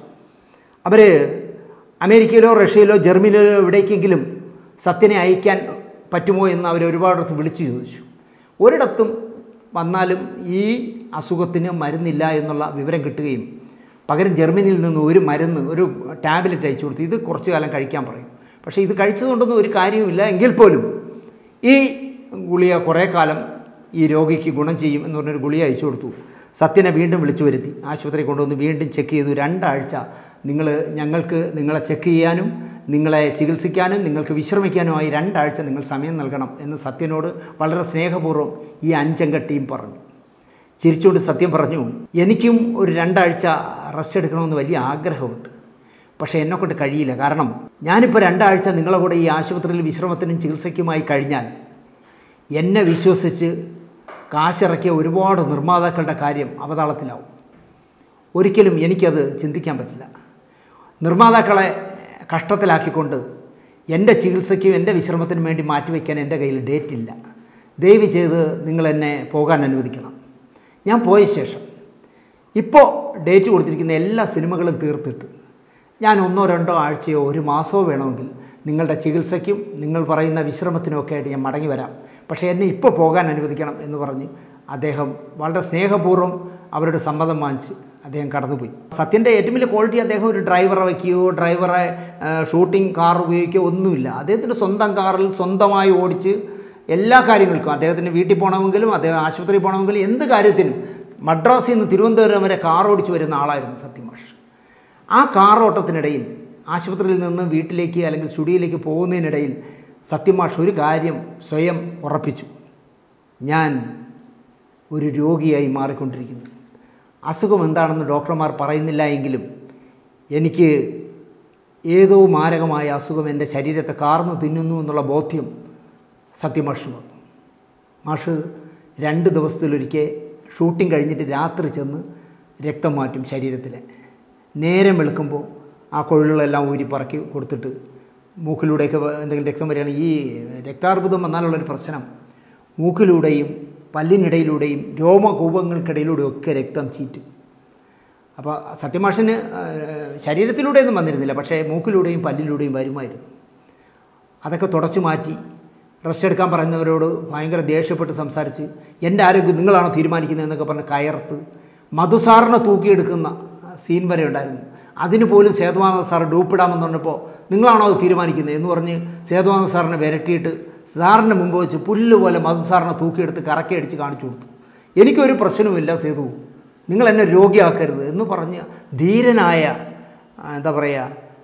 അവർ അമേരിക്കയിലോ റഷ്യയിലോ ജർമ്മനിയിലോ എവിടേക്കെങ്കിലും സത്യനെ അയക്കാൻ പറ്റുമോ എന്ന് അവർ ഒരുപാടിടത്ത് വിളിച്ചു ചോദിച്ചു. ഒരിടത്തും വന്നാലും ഈ അസുഖത്തിന് മരുന്നില്ല എന്നുള്ള വിവരം കിട്ടുകയും പകരം ജർമ്മനിയിൽ നിന്ന് ഒരു മരുന്ന് ഒരു ടാബ്ലറ്റ് അയച്ചു കൊടുത്തു. ഇത് കുറച്ചു കാലം കഴിക്കാൻ പറയും. പക്ഷേ ഇത് കഴിച്ചതുകൊണ്ടൊന്നും ഒരു കാര്യവുമില്ല. എങ്കിൽ പോലും ഈ ഗുളിക കുറേ കാലം ഈ രോഗിക്ക് ഗുണം ചെയ്യും എന്ന് പറഞ്ഞൊരു ഗുളിക അയച്ചു കൊടുത്തു. സത്യനെ വീണ്ടും വിളിച്ചു വരുത്തി ആശുപത്രി കൊണ്ടുവന്ന് വീണ്ടും ചെക്ക് ചെയ്തു. രണ്ടാഴ്ച നിങ്ങൾ ഞങ്ങൾക്ക് നിങ്ങളെ ചെക്ക് ചെയ്യാനും നിങ്ങളെ ചികിത്സിക്കാനും നിങ്ങൾക്ക് വിശ്രമിക്കാനുമായി രണ്ടാഴ്ച നിങ്ങൾ സമയം നൽകണം എന്ന് സത്യനോട് വളരെ സ്നേഹപൂർവ്വം ഈ അഞ്ചംഗ ടീം പറഞ്ഞു. ചിരിച്ചുകൊണ്ട് സത്യം പറഞ്ഞു, എനിക്കും ഒരു രണ്ടാഴ്ച റെസ്റ്റ് എടുക്കണമെന്ന് വലിയ ആഗ്രഹമുണ്ട്, പക്ഷേ എന്നെക്കൊണ്ട് കഴിയില്ല. കാരണം ഞാനിപ്പോൾ രണ്ടാഴ്ച നിങ്ങളെ കൂടെ ഈ ആശുപത്രിയിൽ വിശ്രമത്തിനും ചികിത്സയ്ക്കുമായി കഴിഞ്ഞാൽ എന്നെ വിശ്വസിച്ച് കാശിറക്കിയ ഒരുപാട് നിർമ്മാതാക്കളുടെ കാര്യം അവതാളത്തിലാവും. ഒരിക്കലും എനിക്കത് ചിന്തിക്കാൻ പറ്റില്ല. നിർമ്മാതാക്കളെ കഷ്ടത്തിലാക്കിക്കൊണ്ട് എൻ്റെ ചികിത്സയ്ക്കും എൻ്റെ വിശ്രമത്തിനും വേണ്ടി മാറ്റിവെക്കാൻ എൻ്റെ കയ്യിൽ ഡേറ്റ് ഇല്ല. ദയവ് ചെയ്ത് നിങ്ങളെന്നെ പോകാൻ അനുവദിക്കണം. ഞാൻ പോയ ശേഷം ഇപ്പോൾ ഡേറ്റ് കൊടുത്തിരിക്കുന്ന എല്ലാ സിനിമകളും തീർത്തിട്ട് ഞാൻ ഒന്നോ രണ്ടോ ആഴ്ചയോ ഒരു മാസമോ വേണമെങ്കിൽ നിങ്ങളുടെ ചികിത്സയ്ക്കും നിങ്ങൾ പറയുന്ന വിശ്രമത്തിനുമൊക്കെ ആയിട്ട് ഞാൻ മടങ്ങി വരാം. പക്ഷേ എന്നെ ഇപ്പോൾ പോകാൻ അനുവദിക്കണം എന്ന് പറഞ്ഞ് അദ്ദേഹം വളരെ സ്നേഹപൂർവ്വം അവരുടെ സമ്മതം വാങ്ങിച്ച് അദ്ദേഹം കടന്നുപോയി. സത്യൻ്റെ ഏറ്റവും വലിയ ക്വാളിറ്റി അദ്ദേഹം ഒരു ഡ്രൈവറെ വയ്ക്കുകയോ ഡ്രൈവറെ ഷൂട്ടിംഗ് കാർ ഉപയോഗിക്കുകയോ ഒന്നുമില്ല. അദ്ദേഹത്തിൻ്റെ സ്വന്തം കാറിൽ സ്വന്തമായി ഓടിച്ച് എല്ലാ കാര്യങ്ങൾക്കും അദ്ദേഹത്തിൻ്റെ വീട്ടിൽ പോകണമെങ്കിലും അദ്ദേഹം ആശുപത്രിയിൽ പോകണമെങ്കിലും എന്ത് കാര്യത്തിനും മദ്രാസിൽ നിന്ന് തിരുവനന്തപുരം വരെ കാർ ഓടിച്ച് വരുന്ന ആളായിരുന്നു സത്യം മാഷ്. ആ കാർ ഓട്ടത്തിനിടയിൽ ആശുപത്രിയിൽ നിന്ന് വീട്ടിലേക്ക് അല്ലെങ്കിൽ സ്റ്റുഡിയോയിലേക്ക് പോകുന്നതിനിടയിൽ സത്യം മാഷ് ഒരു കാര്യം സ്വയം ഉറപ്പിച്ചു, ഞാൻ ഒരു രോഗിയായി മാറിക്കൊണ്ടിരിക്കുന്നു. അസുഖം എന്താണെന്ന് ഡോക്ടർമാർ പറയുന്നില്ല എങ്കിലും എനിക്ക് ഏതോ മാരകമായ അസുഖം എൻ്റെ ശരീരത്തെ കാർന്നു തിന്നുന്നു എന്നുള്ള ബോധ്യം സത്യം മാഷ് വന്നു. മാഷ് രണ്ട് ദിവസത്തിലൊരിക്കൽ ഷൂട്ടിംഗ് കഴിഞ്ഞിട്ട് രാത്രി ചെന്ന് രക്തം മാറ്റും ശരീരത്തിലെ. നേരം വെളുക്കുമ്പോൾ ആ കൊഴലുകളെല്ലാം ഊരി പറക്കി കൊടുത്തിട്ട് മൂക്കിലൂടെയൊക്കെ എന്തെങ്കിലും രക്തം വരികയാണെങ്കിൽ ഈ രക്താർബുദം വന്നാലുള്ളൊരു പ്രശ്നം മൂക്കിലൂടെയും പല്ലിനിടയിലൂടെയും രോമകൂപങ്ങൾക്കിടയിലൂടെയും ഒക്കെ രക്തം ചീറ്റും. അപ്പോൾ സത്യമാഷിന് ശരീരത്തിലൂടെയൊന്നും വന്നിരുന്നില്ല, പക്ഷേ മൂക്കിലൂടെയും പല്ലിലൂടെയും വരുമായിരുന്നു. അതൊക്കെ തുടച്ചു മാറ്റി റെസ്റ്റ് എടുക്കാൻ പറയുന്നവരോട് ഭയങ്കര ദേഷ്യപ്പെട്ട് സംസാരിച്ച് എൻ്റെ ആരോഗ്യം നിങ്ങളാണോ തീരുമാനിക്കുന്നത് എന്നൊക്കെ പറഞ്ഞ് കയർത്ത് മധുസാറിനെ തൂക്കിയെടുക്കുന്ന സീൻ വരെ ഉണ്ടായിരുന്നു. അതിന് പോലും സേതുമാധവൻ സാർ ഡൂപ്പിടാമെന്ന് പറഞ്ഞപ്പോൾ നിങ്ങളാണോ അത് തീരുമാനിക്കുന്നത് എന്ന് പറഞ്ഞ് സേതുമാധവൻ സാറിനെ വിരട്ടിയിട്ട് സാറിൻ്റെ മുമ്പ് വെച്ച് പുല്ല് പോലെ മധു സാറിനെ തൂക്കിയെടുത്ത് കറക്കി അടിച്ച് കാണിച്ചു കൊടുത്തു. എനിക്കൊരു പ്രശ്നവുമില്ല സേതു, നിങ്ങൾ എന്നെ രോഗിയാക്കരുത് എന്ന് പറഞ്ഞ് ധീരനായ എന്താ പറയുക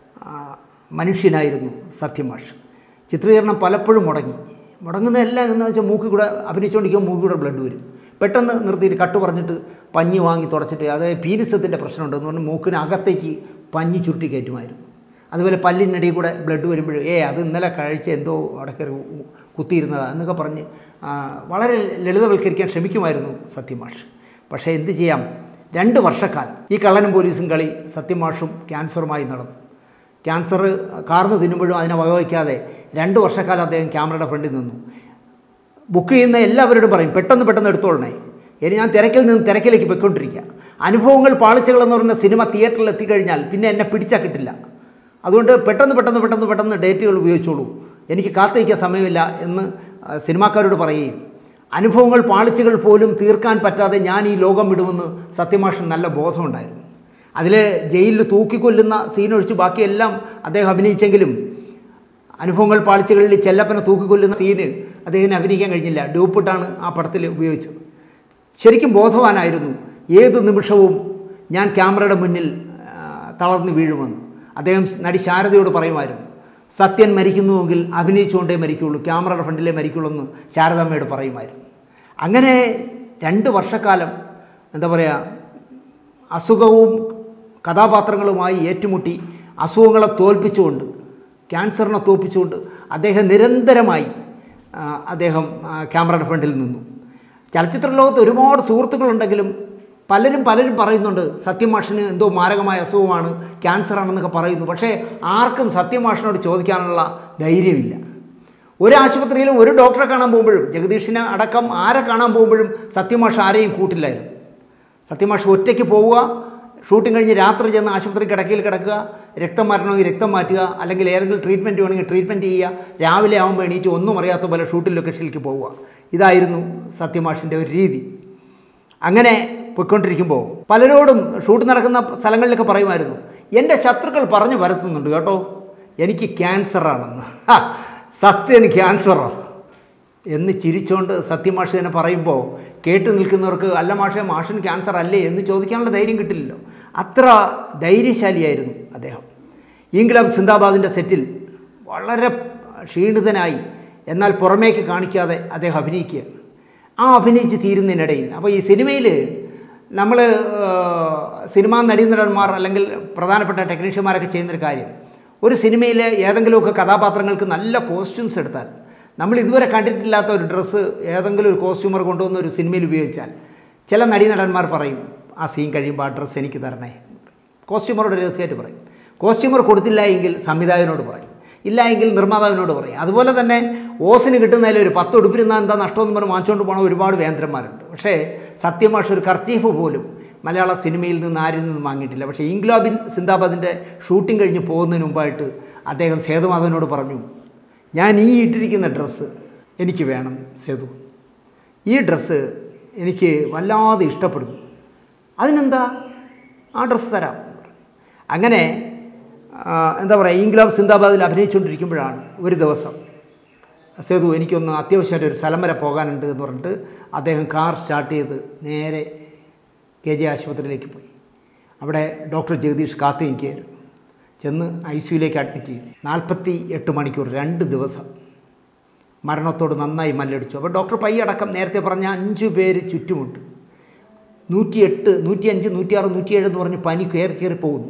മനുഷ്യനായിരുന്നു സത്യം മാഷ്. ചിത്രീകരണം പലപ്പോഴും മുടങ്ങി. മുടങ്ങുന്നതെല്ലാം എന്ന് വെച്ചാൽ മൂക്കിൽ കൂടെ അഭിനയിച്ചുകൊണ്ടിരിക്കുമ്പോൾ മൂക്കിൽ കൂടെ ബ്ലഡ് വരും. പെട്ടെന്ന് നിർത്തിയിട്ട് കട്ട് പറഞ്ഞിട്ട് പഞ്ഞി വാങ്ങി തുടച്ചിട്ട് അത് പീരിസത്തിൻ്റെ പ്രശ്നമുണ്ടെന്ന് പറഞ്ഞ് മൂക്കിനകത്തേക്ക് പഞ്ഞി ചുരുട്ടി കയറ്റുമായിരുന്നു. അതുപോലെ പല്ലിനിടയിൽ കൂടെ ബ്ലഡ് വരുമ്പോഴും ഏ അത് ഇന്നലെ കഴിച്ച് എന്തോ അടക്കറി കുത്തിയിരുന്നതാണ് എന്നൊക്കെ പറഞ്ഞ് വളരെ ലളിതവൽക്കരിക്കാൻ ശ്രമിക്കുമായിരുന്നു സത്യം മാഷ്. പക്ഷേ എന്ത് ചെയ്യാം, രണ്ട് വർഷക്കാലം ഈ കള്ളനും പോലീസും കളി സത്യം മാഷും ക്യാൻസറുമായി നടന്നു. ക്യാൻസർ കാർന്ന് തിന്നുമ്പോഴും അതിനെ വകവയ്ക്കാതെ രണ്ട് വർഷക്കാലം അദ്ദേഹം ക്യാമറയുടെ ഫ്രണ്ടിൽ നിന്നു. ബുക്ക് ചെയ്യുന്ന എല്ലാവരോടും പറയും പെട്ടെന്ന് പെട്ടെന്ന് എടുത്തോളണേ, ഇനി ഞാൻ തിരക്കിൽ നിന്ന് തിരക്കിലേക്ക് പോയിക്കൊണ്ടിരിക്കുക. അനുഭവങ്ങൾ പാളിച്ചകളെന്ന് പറയുന്ന സിനിമ തിയേറ്ററിൽ എത്തിക്കഴിഞ്ഞാൽ പിന്നെ എന്നെ പിടിച്ചാൽ കിട്ടില്ല. അതുകൊണ്ട് പെട്ടെന്ന് പെട്ടെന്ന് പെട്ടെന്ന് പെട്ടെന്ന് ഡേറ്റുകൾ ഉപയോഗിച്ചോളൂ, എനിക്ക് കാത്തിരിക്കാൻ സമയമില്ല എന്ന് സിനിമാക്കാരോട് പറയുകയും അനുഭവങ്ങൾ പാളിച്ചകൾ പോലും തീർക്കാൻ പറ്റാതെ ഞാൻ ഈ ലോകം വിടുമെന്ന് സത്യമാഷിന് നല്ല ബോധമുണ്ടായിരുന്നു. അതിൽ ജയിലിൽ തൂക്കിക്കൊല്ലുന്ന സീനൊഴിച്ച് ബാക്കിയെല്ലാം അദ്ദേഹം അഭിനയിച്ചെങ്കിലും അനുഭവങ്ങൾ പാളിച്ചകളിൽ ചെല്ലപ്പനെ തൂക്കിക്കൊല്ലുന്ന സീന് അദ്ദേഹത്തിന് അഭിനയിക്കാൻ കഴിഞ്ഞില്ല. ഡ്യൂപ്പിട്ടാണ് ആ പടത്തിൽ ഉപയോഗിച്ചത്. ശരിക്കും ബോധവാനായിരുന്നു, ഏത് നിമിഷവും ഞാൻ ക്യാമറയുടെ മുന്നിൽ തളർന്നു വീഴുമെന്ന്. അദ്ദേഹം നടി ശാരദയോട് പറയുമായിരുന്നു, സത്യൻ മരിക്കുന്നുവെങ്കിൽ അഭിനയിച്ചുകൊണ്ടേ മരിക്കുള്ളൂ, ക്യാമറയുടെ ഫ്രണ്ടിലേ മരിക്കുള്ളൂ എന്ന് ശാരദാമ്മയോട് പറയുമായിരുന്നു. അങ്ങനെ രണ്ട് വർഷക്കാലം എന്താ പറയുക, അസുഖവും കഥാപാത്രങ്ങളുമായി ഏറ്റുമുട്ടി അസുഖങ്ങളെ തോൽപ്പിച്ചുകൊണ്ട്, ക്യാൻസറിനെ തോൽപ്പിച്ചുകൊണ്ട് അദ്ദേഹം നിരന്തരമായി അദ്ദേഹം ക്യാമറയുടെ ഫ്രണ്ടിൽ നിന്നു. ചലച്ചിത്ര ലോകത്ത് ഒരുപാട് സുഹൃത്തുക്കളുണ്ടെങ്കിലും പലരും പലരും പറയുന്നുണ്ട് സത്യമാഷിന് എന്തോ മാരകമായ അസുഖമാണ്, ക്യാൻസറാണെന്നൊക്കെ പറയുന്നു. പക്ഷേ ആർക്കും സത്യമാഷിനോട് ചോദിക്കാനുള്ള ധൈര്യമില്ല. ഒരു ആശുപത്രിയിലും ഒരു ഡോക്ടറെ കാണാൻ പോകുമ്പോഴും, ജഗദീഷിനെ അടക്കം ആരെ കാണാൻ പോകുമ്പോഴും സത്യമാഷ് ആരെയും കൂട്ടില്ലായിരുന്നു. സത്യമാഷ് ഒറ്റയ്ക്ക് പോവുക, ഷൂട്ടിംഗ് കഴിഞ്ഞ് രാത്രി ചെന്ന് ആശുപത്രി കിടക്കയിൽ കിടക്കുക, രക്തം മാറ്റണമെങ്കിൽ രക്തം മാറ്റുക, അല്ലെങ്കിൽ ഏതെങ്കിലും ട്രീറ്റ്മെൻറ്റ് വേണമെങ്കിൽ ട്രീറ്റ്മെൻറ്റ് ചെയ്യുക, രാവിലെ ആകുമ്പോൾ എണീറ്റ് ഒന്നും അറിയാത്ത പോലെ ഷൂട്ടിംഗ് ലൊക്കേഷനിലേക്ക് പോവുക. ഇതായിരുന്നു സത്യമാഷിൻ്റെ ഒരു രീതി. അങ്ങനെ പോയിക്കൊണ്ടിരിക്കുമ്പോൾ പലരോടും ഷൂട്ട് നടക്കുന്ന സ്ഥലങ്ങളിലൊക്കെ പറയുമായിരുന്നു, എൻ്റെ ശത്രുക്കൾ പറഞ്ഞു പരത്തുന്നുണ്ട് കേട്ടോ എനിക്ക് ക്യാൻസറാണെന്ന്. സത്യന് ക്യാൻസറോ എന്ന് ചിരിച്ചുകൊണ്ട് സത്യമാഷ് തന്നെ പറയുമ്പോൾ കേട്ട് നിൽക്കുന്നവർക്ക് അല്ല മാഷേ മാഷിന് ക്യാൻസർ അല്ലേ എന്ന് ചോദിക്കാനുള്ള ധൈര്യം കിട്ടില്ലല്ലോ. അത്ര ധൈര്യശാലിയായിരുന്നു അദ്ദേഹം. ഇൻക്ലാബ് സിന്ദാബാദിൻ്റെ സെറ്റിൽ വളരെ ക്ഷീണിതനായി എന്നാൽ പുറമേക്ക് കാണിക്കാതെ അദ്ദേഹം അഭിനയിക്കുക. ആ അഭിനയിച്ച് തീരുന്നതിനിടയിൽ, അപ്പോൾ ഈ സിനിമയിൽ നമ്മൾ സിനിമാ നടീനടന്മാർ അല്ലെങ്കിൽ പ്രധാനപ്പെട്ട ടെക്നീഷ്യന്മാരൊക്കെ ചെയ്യുന്നൊരു കാര്യം, ഒരു സിനിമയിലെ ഏതെങ്കിലുമൊക്കെ കഥാപാത്രങ്ങൾക്ക് നല്ല കോസ്റ്റ്യൂംസ് എടുത്താൽ, നമ്മൾ ഇതുവരെ കണ്ടിട്ടില്ലാത്ത ഒരു ഡ്രസ്സ് ഏതെങ്കിലും ഒരു കോസ്റ്റ്യൂമർ കൊണ്ടുവന്ന ഒരു സിനിമയിൽ ഉപയോഗിച്ചാൽ ചില നടീനടന്മാർ പറയും, ആ സീൻ കഴിയുമ്പോൾ ആ ഡ്രസ്സ് എനിക്ക് തരണേ. കോസ്റ്റ്യൂമറോട് രഹസ്യമായിട്ട് പറയും. കോസ്റ്റ്യൂമർ കൊടുത്തില്ല എങ്കിൽ സംവിധായകനോട് പറയും, ഇല്ല എങ്കിൽ നിർമ്മാതാവിനോട് പറയും. അതുപോലെ തന്നെ ഓസിന് കിട്ടുന്നതിൽ ഒരു പത്ത് ഉടുപ്പിരുന്നാൽ എന്താ നഷ്ടമെന്ന് പറഞ്ഞ് വാങ്ങിച്ചുകൊണ്ട് പോകണ ഒരുപാട് വേന്ദ്രന്മാരുണ്ട്. പക്ഷേ സത്യമാഷ് ഒരു കർച്ചീഫ് പോലും മലയാള സിനിമയിൽ നിന്ന് ആരിൽ നിന്നും വാങ്ങിയിട്ടില്ല. പക്ഷേ ഇൻക്ലാബിൻ സിന്ദാബാദിൻ്റെ ഷൂട്ടിംഗ് കഴിഞ്ഞ് പോകുന്നതിന് മുമ്പായിട്ട് അദ്ദേഹം സേതുമാധവനോട് പറഞ്ഞു, ഞാൻ ഈ ഇട്ടിരിക്കുന്ന ഡ്രസ്സ് എനിക്ക് വേണം സേതു, ഈ ഡ്രസ്സ് എനിക്ക് വല്ലാതെ ഇഷ്ടപ്പെടുന്നു, അതിനെന്താ ആ ഡ്രസ്സ് തരാം. അങ്ങനെ എന്താ പറയുക, ഇൻക്ലാബ് സിന്ദാബാദിൽ അഭിനയിച്ചുകൊണ്ടിരിക്കുമ്പോഴാണ് ഒരു ദിവസം സേതു എനിക്കൊന്ന് അത്യാവശ്യമായിട്ട് ഒരു സ്ഥലം വരെ പോകാനുണ്ട് എന്ന് പറഞ്ഞിട്ട് അദ്ദേഹം കാർ സ്റ്റാർട്ട് ചെയ്ത് നേരെ കെ ജെ ആശുപത്രിയിലേക്ക് പോയി. അവിടെ ഡോക്ടർ ജഗദീഷ് കാത്തു നിൽക്കുകയായിരുന്നു. ചെന്ന് ഐ സിയുലേക്ക് അഡ്മിറ്റ് ചെയ്തു. നാൽപ്പത്തി എട്ട് മണിക്കൂർ രണ്ട് ദിവസം മരണത്തോട് നന്നായി മല്ലടിച്ചു. അപ്പോൾ ഡോക്ടർ പൈ അടക്കം നേരത്തെ പറഞ്ഞ അഞ്ച് പേര് ചുറ്റുമുണ്ട്. നൂറ്റിയെട്ട് നൂറ്റിയഞ്ച് നൂറ്റിയാറ് നൂറ്റിയേഴ് എന്ന് പറഞ്ഞ് പനി കയറി കയറി പോകുന്നു.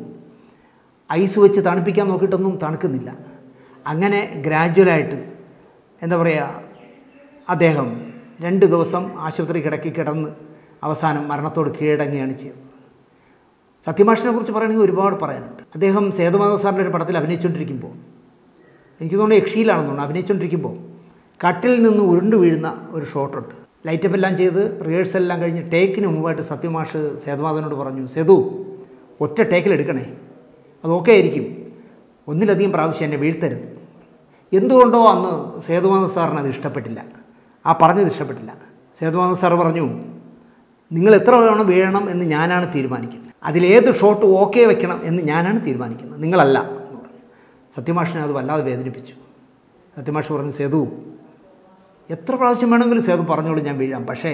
ഐസ് വെച്ച് തണുപ്പിക്കാൻ നോക്കിയിട്ടൊന്നും തണുക്കുന്നില്ല. അങ്ങനെ ഗ്രാജുവലായിട്ട് എന്താ പറയുക, അദ്ദേഹം രണ്ട് ദിവസം ആശുപത്രി കിടക്കി കിടന്ന് അവസാനം മരണത്തോട് കീഴടങ്ങുകയാണ് ചെയ്തത്. സത്യമാഷിനെ കുറിച്ച് പറയുകയാണെങ്കിൽ ഒരുപാട് പറയാനുണ്ട്. അദ്ദേഹം സേതുമാധവ സാറിൻ്റെ ഒരു പടത്തിൽ അഭിനയിച്ചുകൊണ്ടിരിക്കുമ്പോൾ, എനിക്ക് തോന്നുന്നു യക്ഷിയിലാണെന്ന് തോന്നുന്നു, അഭിനയിച്ചുകൊണ്ടിരിക്കുമ്പോൾ കട്ടിൽ നിന്ന് ഉരുണ്ടു വീഴുന്ന ഒരു ഷോട്ടുണ്ട്. ലൈറ്റപ്പ് എല്ലാം ചെയ്ത് റിഹേഴ്സലെല്ലാം കഴിഞ്ഞ് ടേക്കിന് മുമ്പായിട്ട് സത്യമാഷ് സേതുമാധവനോട് പറഞ്ഞു, സേതു ഒറ്റ ടേക്കിൽ എടുക്കണേ, അത് ഓക്കെ ആയിരിക്കും, ഒന്നിലധികം പ്രാവശ്യം എന്നെ വീഴ്ത്തരുത്. എന്തുകൊണ്ടോ അന്ന് സേതുമാധവ സാറിന് അത് ഇഷ്ടപ്പെട്ടില്ല, ആ പറഞ്ഞത് ഇഷ്ടപ്പെട്ടില്ല. സേതുമാധവ സാർ പറഞ്ഞു, നിങ്ങൾ എത്ര തവണ വീഴണം എന്ന് ഞാനാണ് തീരുമാനിക്കുന്നത്, അതിലേത് ഷോട്ട് ഓക്കെ വെക്കണം എന്ന് ഞാനാണ് തീരുമാനിക്കുന്നത്, നിങ്ങളല്ല എന്ന് പറഞ്ഞു. സത്യമാഷിനെ അത് വല്ലാതെ വേദനിപ്പിച്ചു. സത്യമാഷ് പറഞ്ഞു, സേതു എത്ര പ്രാവശ്യം വേണമെങ്കിലും സേതു പറഞ്ഞോളൂ ഞാൻ വീഴാം, പക്ഷേ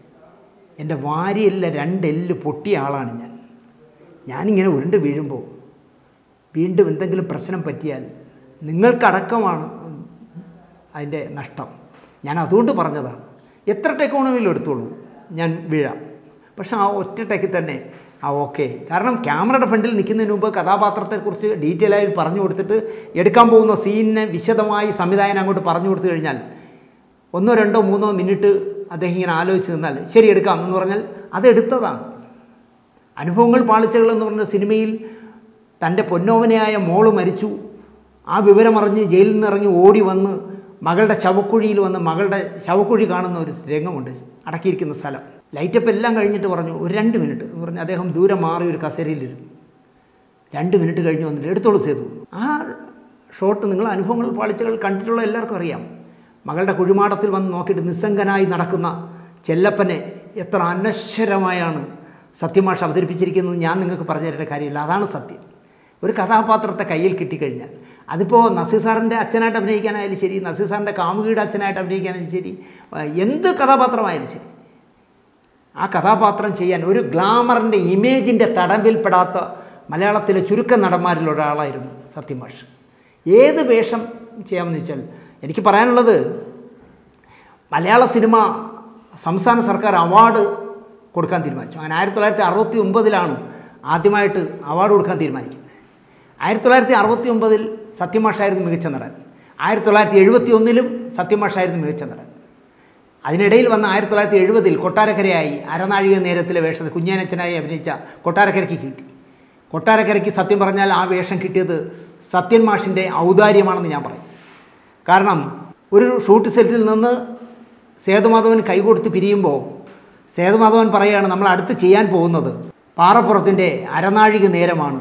എൻ്റെ വാരിയെല്ല രണ്ടെല്ല് പൊട്ടിയ ആളാണ് ഞാൻ. ഞാനിങ്ങനെ ഉരുണ്ട് വീഴുമ്പോൾ വീണ്ടും എന്തെങ്കിലും പ്രശ്നം പറ്റിയാൽ നിങ്ങൾക്കടക്കമാണ് അതിൻ്റെ നഷ്ടം. ഞാൻ അതുകൊണ്ട് പറഞ്ഞതാണ്, എത്ര ടെക്കോണമെങ്കിലും എടുത്തോളൂ, ഞാൻ വീഴാം, പക്ഷേ ആ ഒറ്റ ടെക്കിൽ തന്നെ ആ ഓക്കെ. കാരണം ക്യാമറയുടെ ഫ്രണ്ടിൽ നിൽക്കുന്നതിന് മുമ്പ് കഥാപാത്രത്തെക്കുറിച്ച് ഡീറ്റെയിൽ ആയി പറഞ്ഞു കൊടുത്തിട്ട് എടുക്കാൻ പോകുന്ന സീനിനെ വിശദമായി സംവിധായകൻ അങ്ങോട്ട് പറഞ്ഞു കൊടുത്തു കഴിഞ്ഞാൽ ഒന്നോ രണ്ടോ മൂന്നോ മിനിറ്റ് അദ്ദേഹം ഇങ്ങനെ ആലോചിച്ച് നിന്നാൽ ശരി എടുക്കാം എന്ന് പറഞ്ഞാൽ അതെടുത്തതാണ്. അനുഭവങ്ങൾ പാളിച്ചകൾ എന്ന് പറഞ്ഞ സിനിമയിൽ തൻ്റെ പൊന്നോവനയായ മോള് മരിച്ചു, ആ വിവരമറിഞ്ഞ് ജയിലിൽ നിന്ന് ഇറങ്ങി ഓടി വന്ന് മകളുടെ ശവക്കുഴിയിൽ വന്ന് മകളുടെ ശവക്കുഴി കാണുന്ന ഒരു രംഗമുണ്ട്, അടക്കിയിരിക്കുന്ന സ്ഥലം. ലൈറ്റപ്പ് എല്ലാം കഴിഞ്ഞിട്ട് പറഞ്ഞു ഒരു രണ്ട് മിനിറ്റ് എന്ന് പറഞ്ഞ് അദ്ദേഹം ദൂരെ മാറി ഒരു കസേരയിലിരുന്നു. രണ്ട് മിനിറ്റ് കഴിഞ്ഞ് വന്നിട്ട് എടുത്തോളൂ സേതു. ആ ഷോട്ട് നിങ്ങൾ അനുഭവങ്ങൾ പാളിച്ചകൾ കണ്ടിട്ടുള്ള എല്ലാവർക്കും അറിയാം. മകളുടെ കുഴിമാടത്തിൽ വന്ന് നോക്കിയിട്ട് നിസ്സംഗനായി നടക്കുന്ന ചെല്ലപ്പനെ എത്ര അനശ്വരമായാണ് സത്യമാഷ് അവതരിപ്പിച്ചിരിക്കുന്നത് ഞാൻ നിങ്ങൾക്ക് പറഞ്ഞു തരേണ്ട കാര്യമില്ല. അതാണ് സത്യം. ഒരു കഥാപാത്രത്തെ കയ്യിൽ കിട്ടിക്കഴിഞ്ഞാൽ അതിപ്പോൾ നസീർ സാറിൻ്റെ അച്ഛനായിട്ട് അഭിനയിക്കാനായാലും ശരി, നസീർ സാറിൻ്റെ കാമുകിയുടെ അച്ഛനായിട്ട് അഭിനയിക്കാനായാലും ശരി, എന്ത് കഥാപാത്രമായാലും ശരി, ആ കഥാപാത്രം ചെയ്യാൻ ഒരു ഗ്ലാമറിൻ്റെ ഇമേജിൻ്റെ തടമ്പിൽപ്പെടാത്ത മലയാളത്തിലെ ചുരുക്കം നടന്മാരിൽ ഒരാളായിരുന്നു സത്യമാഷ്. ഏത് വേഷം ചെയ്യാമെന്ന് വെച്ചാൽ എനിക്ക് പറയാനുള്ളത്, മലയാള സിനിമ സംസ്ഥാന സർക്കാർ അവാർഡ് കൊടുക്കാൻ തീരുമാനിച്ചു. അങ്ങനെ ആയിരത്തി തൊള്ളായിരത്തി അറുപത്തി ഒമ്പതിലാണ് ആദ്യമായിട്ട് അവാർഡ് കൊടുക്കാൻ തീരുമാനിക്കുന്നത്. ആയിരത്തി തൊള്ളായിരത്തി അറുപത്തി ഒമ്പതിൽ സത്യമാഷായിരുന്നു മികച്ച നടൻ. ആയിരത്തി തൊള്ളായിരത്തി എഴുപത്തി ഒന്നിലും സത്യമാഷായിരുന്നു മികച്ച നടൻ. അതിനിടയിൽ വന്ന ആയിരത്തി തൊള്ളായിരത്തി എഴുപതിൽ കൊട്ടാരക്കരയായി അരനാഴിക നേരത്തിലെ വേഷത്തിൽ കുഞ്ഞനച്ചനായി അഭിനയിച്ച കൊട്ടാരക്കരയ്ക്ക് കിട്ടി. കൊട്ടാരക്കരയ്ക്ക് സത്യം പറഞ്ഞാൽ ആ വേഷം കിട്ടിയത് സത്യൻ മാഷിൻ്റെ ഔദാര്യമാണെന്ന് ഞാൻ പറയും. കാരണം ഒരു ഷൂട്ട് സെറ്റിൽ നിന്ന് സേതുമാധവൻ കൈകൊടുത്ത് പിരിയുമ്പോൾ സേതുമാധവൻ പറയുകയാണ്, നമ്മൾ അടുത്ത് ചെയ്യാൻ പോകുന്നത് പാറപ്പുറത്തിൻ്റെ അരനാഴിക നേരമാണ്,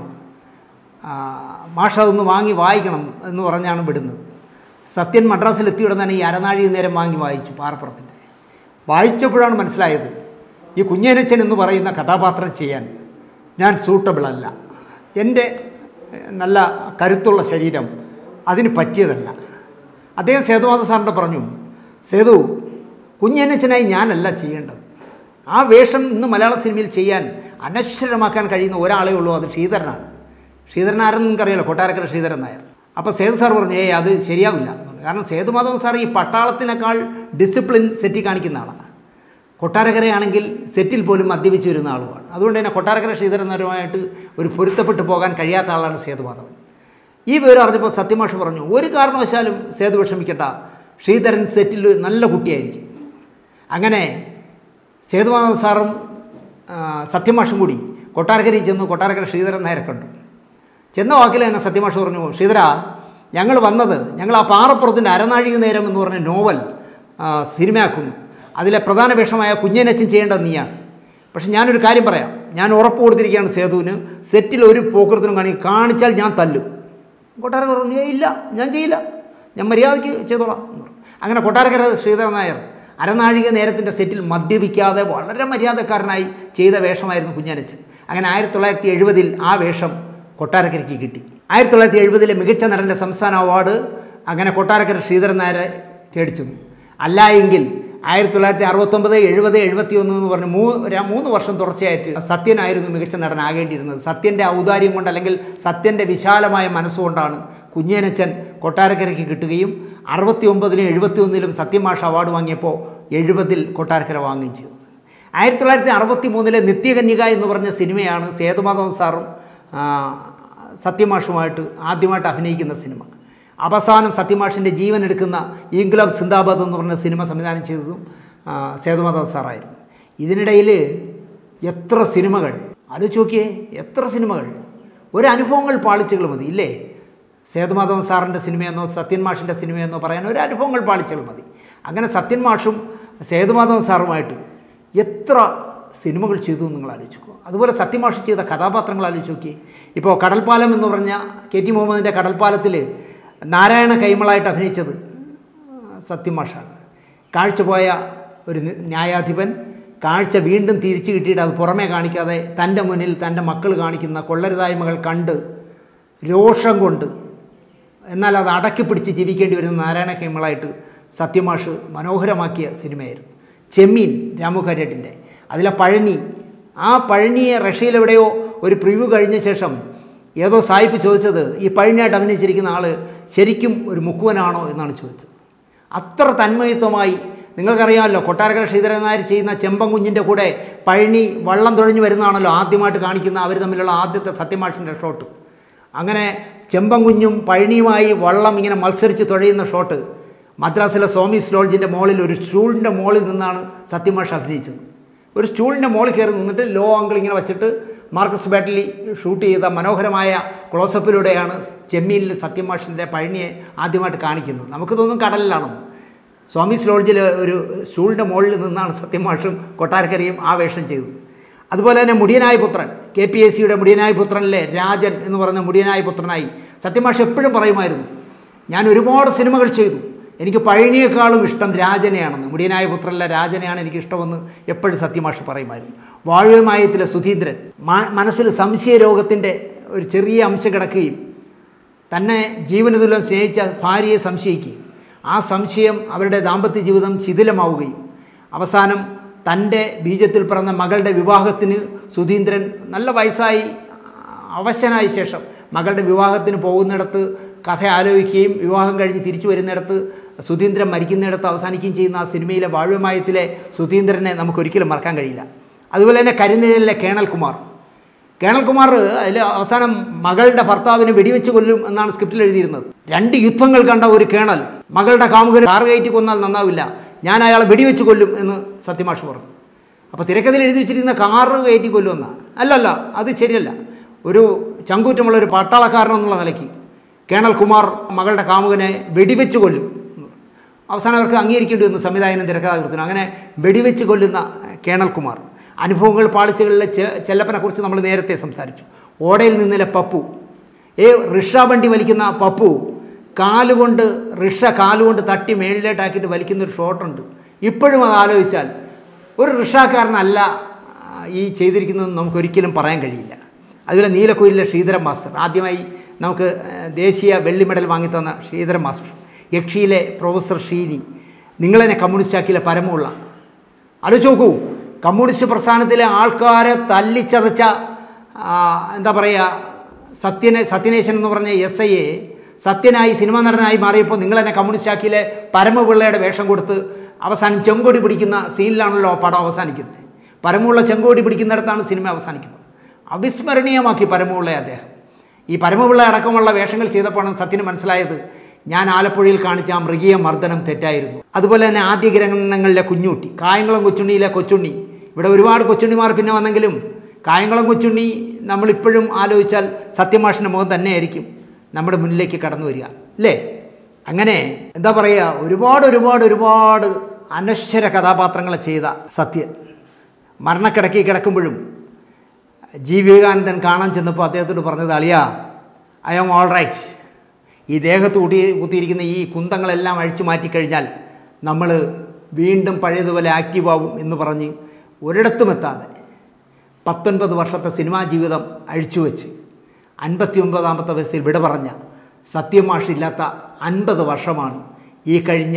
മാഷ അതൊന്ന് വാങ്ങി വായിക്കണം എന്ന് പറഞ്ഞാണ് വിടുന്നത്. സത്യൻ മദ്രാസിൽ എത്തിയുടനെ ഈ അരനാഴിക നേരം വാങ്ങി വായിച്ചു പാറപ്പുറത്തിൻ്റെ. വായിച്ചപ്പോഴാണ് മനസ്സിലായത്, ഈ കുഞ്ഞനച്ചൻ എന്ന് പറയുന്ന കഥാപാത്രം ചെയ്യാൻ ഞാൻ സൂട്ടബിൾ അല്ല, എൻ്റെ നല്ല കരുത്തുള്ള ശരീരം അതിന് പറ്റിയതല്ല. അദ്ദേഹം സേതുമാധവൻ സാറിൻ്റെ പറഞ്ഞു, സേതു, കുഞ്ഞനച്ചനായി ഞാനല്ല ചെയ്യേണ്ടത്. ആ വേഷം ഇന്ന് മലയാള സിനിമയിൽ ചെയ്യാൻ അനശ്വരമാക്കാൻ കഴിയുന്ന ഒരാളേ ഉള്ളൂ, അത് ശ്രീധരനാണ്. ശ്രീധരൻ ആരെന്ന് നിങ്ങൾക്കറിയാലോ, കൊട്ടാരക്കര ശ്രീധരൻ നായർ. അപ്പോൾ സേതു സാർ പറഞ്ഞു, ഏയ് അത് ശരിയാവില്ല. കാരണം സേതുമാധവൻ സാർ ഈ പട്ടാളത്തിനേക്കാൾ ഡിസിപ്ലിൻ സെറ്റിൽ കാണിക്കുന്ന ആളാണ്. കൊട്ടാരക്കരയാണെങ്കിൽ സെറ്റിൽ പോലും മദ്യപിച്ച് വരുന്ന ആളുമാണ്. അതുകൊണ്ട് തന്നെ കൊട്ടാരക്കര ശ്രീധരൻ നായരുമായിട്ട് ഒരു പൊരുത്തപ്പെട്ടു പോകാൻ കഴിയാത്ത ആളാണ് സേതുമാധവൻ. ഈ വിവരം അറിഞ്ഞപ്പോൾ സത്യമാഷ് പറഞ്ഞു, ഒരു കാരണവശാലും സേതു വിഷമിക്കണ്ട, ശ്രീധരൻ സെറ്റിൽ നല്ല കുട്ടിയായിരിക്കും. അങ്ങനെ സേതുമാധവൻ സാറും സത്യമാഷും കൂടി കൊട്ടാരക്കരയിൽ ചെന്നു കൊട്ടാരക്കര ശ്രീധരൻ നായരെ കണ്ടു. ചെന്ന വാക്കിൽ തന്നെ സത്യമാഷ് പറഞ്ഞു, ശ്രീധര, ഞങ്ങൾ വന്നത് ഞങ്ങൾ ആ പാറപ്പുറത്തിൻ്റെ അരനാഴിക നേരം എന്ന് പറഞ്ഞ നോവൽ സിനിമയാക്കുന്നു. അതിലെ പ്രധാന വേഷമായ കുഞ്ഞനച്ചൻ ചെയ്യേണ്ടത് നീയാണ്. പക്ഷെ ഞാനൊരു കാര്യം പറയാം, ഞാൻ ഉറപ്പ് കൊടുത്തിരിക്കുകയാണ് സേതുവിന്, സെറ്റിൽ ഒരു പോക്കൃത്തിനും കാണി കാണിച്ചാൽ ഞാൻ തല്ലും. കൊട്ടാരക്കര പറഞ്ഞു, ഇല്ല ഞാൻ ചെയ്യില്ല, ഞാൻ മര്യാദയ്ക്ക് ചെയ്തോളാം. അങ്ങനെ കൊട്ടാരക്കര ശ്രീധരൻ നായർ അരനാഴിക നേരത്തിൻ്റെ സെറ്റിൽ മദ്യപിക്കാതെ വളരെ മര്യാദക്കാരനായി ചെയ്ത വേഷമായിരുന്നു കുഞ്ഞനച്ചൻ. അങ്ങനെ ആയിരത്തി തൊള്ളായിരത്തി എഴുപതിൽ ആ വേഷം കൊട്ടാരക്കരയ്ക്ക് കിട്ടി. ആയിരത്തി തൊള്ളായിരത്തി എഴുപതിലെ മികച്ച നടൻ്റെ സംസ്ഥാന അവാർഡ് അങ്ങനെ കൊട്ടാരക്കര ശ്രീധരൻ നായരെ തേടിച്ചു. അല്ല എങ്കിൽ ആയിരത്തി തൊള്ളായിരത്തി അറുപത്തൊമ്പത് എഴുപത് എഴുപത്തി ഒന്ന് എന്ന് പറഞ്ഞ് മൂ മൂന്ന് വർഷം തുടർച്ചയായിട്ട് സത്യനായിരുന്നു മികച്ച നടനാകേണ്ടിയിരുന്നത്. സത്യൻ്റെ ഔദാര്യം കൊണ്ട്, അല്ലെങ്കിൽ സത്യൻ്റെ വിശാലമായ മനസ്സുകൊണ്ടാണ് കുഞ്ഞനച്ചൻ കൊട്ടാരക്കരയ്ക്ക് കിട്ടുകയും അറുപത്തി ഒമ്പതിലും എഴുപത്തി ഒന്നിലും സത്യമാഷ് അവാർഡ് വാങ്ങിയപ്പോൾ എഴുപതിൽ കൊട്ടാരക്കര വാങ്ങുകയും ചെയ്തു. ആയിരത്തി തൊള്ളായിരത്തി അറുപത്തി മൂന്നിലെ നിത്യകന്യക എന്ന് പറഞ്ഞ സിനിമയാണ് സേതുമാധവൻ സാറും സത്യമാഷുമായിട്ട് ആദ്യമായിട്ട് അഭിനയിക്കുന്ന സിനിമ. അവസാനം സത്യമാഷിൻ്റെ ജീവൻ എടുക്കുന്ന ഇൻക്ലാബ് സിന്ദാബാദ് എന്ന് പറഞ്ഞ സിനിമ സംവിധാനം ചെയ്തതും സേതുമാധവൻ സാറായിരുന്നു. ഇതിനിടയിൽ എത്ര സിനിമകൾ ആലോചിച്ച് നോക്കിയേ, എത്ര സിനിമകൾ. ഒരു അനുഭവങ്ങൾ പാളിച്ചകൾ മതി ഇല്ലേ? സേതുമാധവൻ സാറിൻ്റെ സിനിമയെന്നോ സത്യൻ മാഷിൻ്റെ സിനിമയെന്നോ പറയാൻ ഒരു അനുഭവങ്ങൾ പാളിച്ചകൾ മതി. അങ്ങനെ സത്യൻ മാഷും സേതുമാധവൻ സാറുമായിട്ട് എത്ര സിനിമകൾ ചെയ്തു നിങ്ങൾ ആലോചിച്ചു. അതുപോലെ സത്യമാഷ് ചെയ്ത കഥാപാത്രങ്ങൾ ആലോചിച്ച് നോക്കി. ഇപ്പോൾ കടൽപ്പാലം എന്ന് പറഞ്ഞ കെ ടി മുഹമ്മദിൻ്റെ കടൽപ്പാലത്തിൽ നാരായണ കൈമളായിട്ട് അഭിനയിച്ചത് സത്യമാഷാണ്. കാഴ്ച പോയ ഒരു ന്യായാധിപൻ കാഴ്ച വീണ്ടും തിരിച്ചു കിട്ടിയിട്ട് അത് പുറമേ കാണിക്കാതെ തൻ്റെ മുന്നിൽ തൻ്റെ മക്കൾ കാണിക്കുന്ന കൊള്ളരുതായ്മകൾ കണ്ട് രോഷം കൊണ്ട് എന്നാൽ അത് അടക്കി പിടിച്ച് ജീവിക്കേണ്ടി വരുന്ന നാരായണ കൈമളായിട്ട് സത്യമാഷ് മനോഹരമാക്കിയ സിനിമയായിരുന്നു ചെമ്മീൻ, രാമു കാര്യട്ടിൻ്റെ. അതിലെ പഴനി, ആ പഴനിയെ റഷ്യയിലെവിടെയോ ഒരു പ്രിവ്യൂ കഴിഞ്ഞ ശേഷം ഏതോ സായിപ്പ് ചോദിച്ചത്, ഈ പഴനിയായിട്ട് അഭിനയിച്ചിരിക്കുന്ന ആൾ ശരിക്കും ഒരു മുക്കുവനാണോ എന്നാണ് ചോദിച്ചത്. അത്ര തന്മയത്വമായി. നിങ്ങൾക്കറിയാമല്ലോ, കൊട്ടാരക്കര ശ്രീധരൻ നായർ ചെയ്യുന്ന ചെമ്പൻ കുഞ്ഞിൻ്റെ കൂടെ പഴനി വള്ളം തുഴഞ്ഞു വരുന്നതാണല്ലോ ആദ്യമായിട്ട് കാണിക്കുന്ന അവർ തമ്മിലുള്ള ആദ്യത്തെ സത്യമാഷിൻ്റെ ഷോട്ട്. അങ്ങനെ ചെമ്പൻ കുഞ്ഞും പഴനിയുമായി വള്ളം ഇങ്ങനെ മത്സരിച്ച് തുഴയുന്ന ഷോട്ട് മദ്രാസിലെ സോമീസ് ലോഡ്ജിൻ്റെ മോളിൽ ഒരു സ്റ്റൂളിൻ്റെ മോളിൽ നിന്നാണ് സത്യമാഷ് അഭിനയിച്ചത്. ഒരു സ്റ്റൂളിൻ്റെ മോളിൽ കയറി നിന്നിട്ട് ലോ ആംഗിൾ ഇങ്ങനെ വെച്ചിട്ട് മാർക്കസ് ബാറ്റ്ലി ഷൂട്ട് ചെയ്ത മനോഹരമായ ക്ലോസപ്പിലൂടെയാണ് ചെമ്മീനിൽ സത്യമാഷിൻ്റെ പഴനിയെ ആദ്യമായിട്ട് കാണിക്കുന്നത്. നമുക്ക് തോന്നും കടലിലാണെന്ന്. സ്വാമീസ് ലോഡ്ജിൽ ഒരു സ്റ്റൂളിൻ്റെ മുകളിൽ നിന്നാണ് സത്യമാഷും കൊട്ടാരക്കരയും ആ വേഷം ചെയ്തത്. അതുപോലെ തന്നെ മുടിയനായ പുത്രൻ, കെ പി എസ് സിയുടെ മുടിയനായ പുത്രനിലെ രാജൻ എന്ന് പറയുന്ന മുടിയനായ പുത്രനായി സത്യമാഷ് എപ്പോഴും പറയുമായിരുന്നു, ഞാൻ ഒരുപാട് സിനിമകൾ ചെയ്തു, എനിക്ക് പഴനിയേക്കാളും ഇഷ്ടം രാജനെയാണെന്ന്. മുടിയനായ പുത്രനിലെ രാജനെയാണ് എനിക്കിഷ്ടമെന്ന് എപ്പോഴും സത്യമാഷ് പറയുമായിരുന്നു. വാഴമായത്തിലെ സുധീന്ദ്രൻ മനസ്സിൽ സംശയരോഗത്തിൻ്റെ ഒരു ചെറിയ അംശം കിടക്കുകയും തന്നെ ജീവനതുല്യം സ്നേഹിച്ച ഭാര്യയെ സംശയിക്കുകയും ആ സംശയം അവരുടെ ദാമ്പത്യ ജീവിതം ശിഥിലമാവുകയും അവസാനം തൻ്റെ ബീജത്തിൽ പിറന്ന മകളുടെ വിവാഹത്തിന് സുധീന്ദ്രൻ നല്ല വയസ്സായി അവശനായ ശേഷം മകളുടെ വിവാഹത്തിന് പോകുന്നിടത്ത് കഥ ആലോചിക്കുകയും വിവാഹം കഴിഞ്ഞ് തിരിച്ചു വരുന്നിടത്ത് സുധീന്ദ്രൻ മരിക്കുന്നിടത്ത് അവസാനിക്കുകയും ചെയ്യുന്ന ആ സിനിമയിലെ വാഴമായത്തിലെ സുധീന്ദ്രനെ നമുക്കൊരിക്കലും മറക്കാൻ കഴിയില്ല. അതുപോലെ തന്നെ കരിനിഴലിലെ കേണൽകുമാർ കേണൽകുമാർ അതിൽ അവസാനം മകളുടെ ഭർത്താവിനെ വെടിവെച്ച് കൊല്ലും എന്നാണ് സ്ക്രിപ്റ്റിൽ എഴുതിയിരുന്നത്. രണ്ട് യുദ്ധങ്ങൾ കണ്ട ഒരു കേണൽ മകളുടെ കാമുകൻ കാർ കയറ്റി കൊന്നാൽ നന്നാവില്ല, ഞാൻ അയാളെ വെടിവെച്ച് കൊല്ലും എന്ന് സത്യമാഷ് പറഞ്ഞു. അപ്പോൾ തിരക്കഥയിൽ എഴുതി വെച്ചിരിക്കുന്ന കാറ് കയറ്റി കൊല്ലുമെന്നാണ്. അല്ലല്ല, അത് ശരിയല്ല. ഒരു ചങ്കൂറ്റമുള്ള ഒരു പട്ടാളക്കാരനെന്നുള്ള നിലയ്ക്ക് കേണൽകുമാർ മകളുടെ കാമുകനെ വെടിവെച്ച് കൊല്ലും. അവസാനം അവർക്ക് അംഗീകരിക്കേണ്ടി വന്നു സംവിധായകനും തിരക്കഥാകൃത്തിനും. അങ്ങനെ വെടിവെച്ച് കൊല്ലുന്ന കേണൽകുമാർ. അനുഭവങ്ങൾ പാളിച്ചകളിലെ ചെ ചെല്ലപ്പനെക്കുറിച്ച് നമ്മൾ നേരത്തെ സംസാരിച്ചു. ഓടയിൽ നിന്നിലെ പപ്പു, ഏ റിക്ഷ വണ്ടി വലിക്കുന്ന പപ്പു കാലുകൊണ്ട് റിക്ഷ കാലുകൊണ്ട് തട്ടി മേളിലേട്ടാക്കിയിട്ട് വലിക്കുന്നൊരു ഷോട്ടുണ്ട്. ഇപ്പോഴും അത് ആലോചിച്ചാൽ ഒരു റിക്ഷക്കാരനല്ല ഈ ചെയ്തിരിക്കുന്നതെന്ന് നമുക്കൊരിക്കലും പറയാൻ കഴിയില്ല. അതുപോലെ നീലക്കുയിലെ ശ്രീധരൻ മാസ്റ്റർ, ആദ്യമായി നമുക്ക് ദേശീയ വെള്ളി മെഡൽ വാങ്ങിത്തന്ന ശ്രീധരൻ മാസ്റ്റർ. യക്ഷിയിലെ പ്രൊഫസർ ഷീനി, നിങ്ങളെന്നെ കമ്മ്യൂണിസ്റ്റാക്കിയിലെ പരമുള്ള. ആലോചിച്ച് നോക്കൂ, കമ്മ്യൂണിസ്റ്റ് പ്രസ്ഥാനത്തിലെ ആൾക്കാരെ തല്ലിച്ചതച്ച എന്താ പറയുക സത്യനെ സത്യനേശൻ എന്ന് പറഞ്ഞ എസ് ഐയെ സത്യനായി സിനിമാ നടനായി മാറിയപ്പോൾ നിങ്ങളെന്നെ കമ്മ്യൂണിസ്റ്റാക്കിയിലെ പരമപിള്ളയുടെ വേഷം കൊടുത്ത് അവസാനം ചെങ്കോടി പിടിക്കുന്ന സീനിലാണല്ലോ പടം അവസാനിക്കുന്നത്. പരമുള്ള ചെങ്കോടി പിടിക്കുന്നിടത്താണ് സിനിമ അവസാനിക്കുന്നത്. അവിസ്മരണീയമാക്കി പരമുള്ളയെ അദ്ദേഹം. ഈ പരമപിള്ള അടക്കമുള്ള വേഷങ്ങൾ ചെയ്തപ്പോഴാണ് സത്യന് മനസ്സിലായത് ഞാൻ ആലപ്പുഴയിൽ കാണിച്ച ആ മൃഗീയ മർദ്ദനം തെറ്റായിരുന്നു. അതുപോലെ തന്നെ ആദ്യ ഗ്രഹണങ്ങളിലെ കുഞ്ഞുട്ടി, കായംകുളം കൊച്ചുണ്ണിയിലെ കൊച്ചുണ്ണി. ഇവിടെ ഒരുപാട് കൊച്ചുണ്ണിമാർ പിന്നെ വന്നെങ്കിലും കായംകുളം കൊച്ചുണ്ണി നമ്മളിപ്പോഴും ആലോചിച്ചാൽ സത്യമാഷിൻ്റെ മുഖം തന്നെയായിരിക്കും നമ്മുടെ മുന്നിലേക്ക് കടന്നു വരിക, അല്ലേ? അങ്ങനെ എന്താ പറയുക, ഒരുപാട് ഒരുപാട് ഒരുപാട് അനശ്വര കഥാപാത്രങ്ങളെ ചെയ്ത സത്യൻ മരണക്കിടക്കി കിടക്കുമ്പോഴും ജി വിവേകാനന്ദൻ കാണാൻ ചെന്നപ്പോൾ അദ്ദേഹത്തോട് പറഞ്ഞത്, അളിയാ ഐ ആം ഓൾ റൈറ്റ്, ഈ ദേഹത്ത് കൂട്ടി കുത്തിയിരിക്കുന്ന ഈ കുന്തങ്ങളെല്ലാം അഴിച്ചു മാറ്റിക്കഴിഞ്ഞാൽ നമ്മൾ വീണ്ടും പഴയതുപോലെ ആക്റ്റീവാകും എന്ന് പറഞ്ഞ് ഒരിടത്തും എത്താതെ പത്തൊൻപത് വർഷത്തെ സിനിമാ ജീവിതം അഴിച്ചുവെച്ച് അൻപത്തി ഒൻപതാമത്തെ വയസ്സിൽ വിട പറഞ്ഞ സത്യമാഷില്ലാത്ത അൻപത് വർഷമാണ് ഈ കഴിഞ്ഞ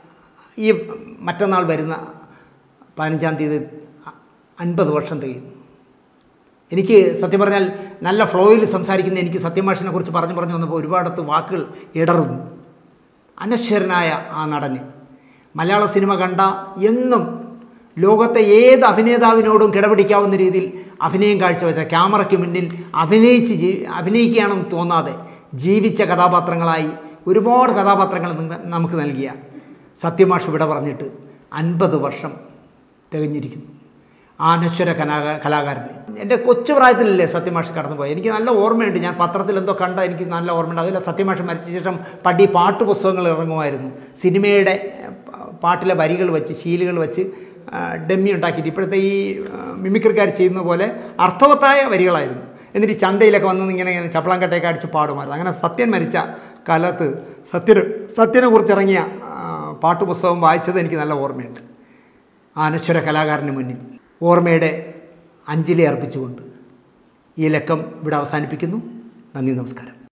ഈ മറ്റന്നാൾ വരുന്ന പതിനഞ്ചാം തീയതി അൻപത് വർഷം തികയുന്നു. എനിക്ക് സത്യം പറഞ്ഞാൽ നല്ല ഫ്ലോയിൽ സംസാരിക്കുന്ന എനിക്ക് സത്യമാഷിനെ കുറിച്ച് പറഞ്ഞു പറഞ്ഞു വന്നപ്പോൾ ഒരുപാടത്ത് വാക്കുകൾ ഇടറുന്നു. അനശ്വരനായ ആ നടന് മലയാള സിനിമ കണ്ട എന്നും ലോകത്തെ ഏത് അഭിനേതാവിനോടും കിടപിടിക്കാവുന്ന രീതിയിൽ അഭിനയം കാഴ്ചവെച്ച, ക്യാമറയ്ക്ക് മുന്നിൽ അഭിനയിച്ച് ജീ അഭിനയിക്കുകയാണെന്ന് തോന്നാതെ ജീവിച്ച കഥാപാത്രങ്ങളായി ഒരുപാട് കഥാപാത്രങ്ങൾ നമുക്ക് നൽകിയ സത്യമാഷ് വിട പറഞ്ഞിട്ട് അൻപത് വർഷം തികഞ്ഞിരിക്കുന്നു. ആ അനശ്വര കലാ കലാകാരൻ എൻ്റെ കൊച്ചു പ്രായത്തിലല്ലേ സത്യമാഷ് കടന്നുപോയി. എനിക്ക് നല്ല ഓർമ്മയുണ്ട്. ഞാൻ പത്രത്തിൽ എന്തോ കണ്ട എനിക്ക് നല്ല ഓർമ്മയുണ്ട്. അതിൽ സത്യമാഷ് മരിച്ച ശേഷം പടി പാട്ട് പുസ്തകങ്ങൾ ഇറങ്ങുമായിരുന്നു. സിനിമയുടെ പാട്ടിലെ വരികൾ വെച്ച് ശീലുകൾ വെച്ച് ഡമ്മി ഉണ്ടാക്കിയിട്ട് ഇപ്പോഴത്തെ ഈ മിമിക്രിക്കാർ ചെയ്യുന്ന പോലെ അർത്ഥവത്തായ വരികളായിരുന്നു. എന്നിട്ട് ചന്തയിലൊക്കെ വന്ന് ഇങ്ങനെ ഇങ്ങനെ ചപ്പളാങ്കട്ടയൊക്കെ അടിച്ച് പാടുമായിരുന്നു. അങ്ങനെ സത്യൻ മരിച്ച കാലത്ത് സത്യന് സത്യനെ കുറിച്ചിറങ്ങിയ പാട്ടുപുസ്തകം വായിച്ചത് എനിക്ക് നല്ല ഓർമ്മയുണ്ട്. ആ അനശ്വര കലാകാരന് മുന്നിൽ ഓർമ്മയുടെ അഞ്ജലി അർപ്പിച്ചുകൊണ്ട് ഈ ലക്കം ഇവിടെ അവസാനിപ്പിക്കുന്നു. നന്ദി, നമസ്കാരം.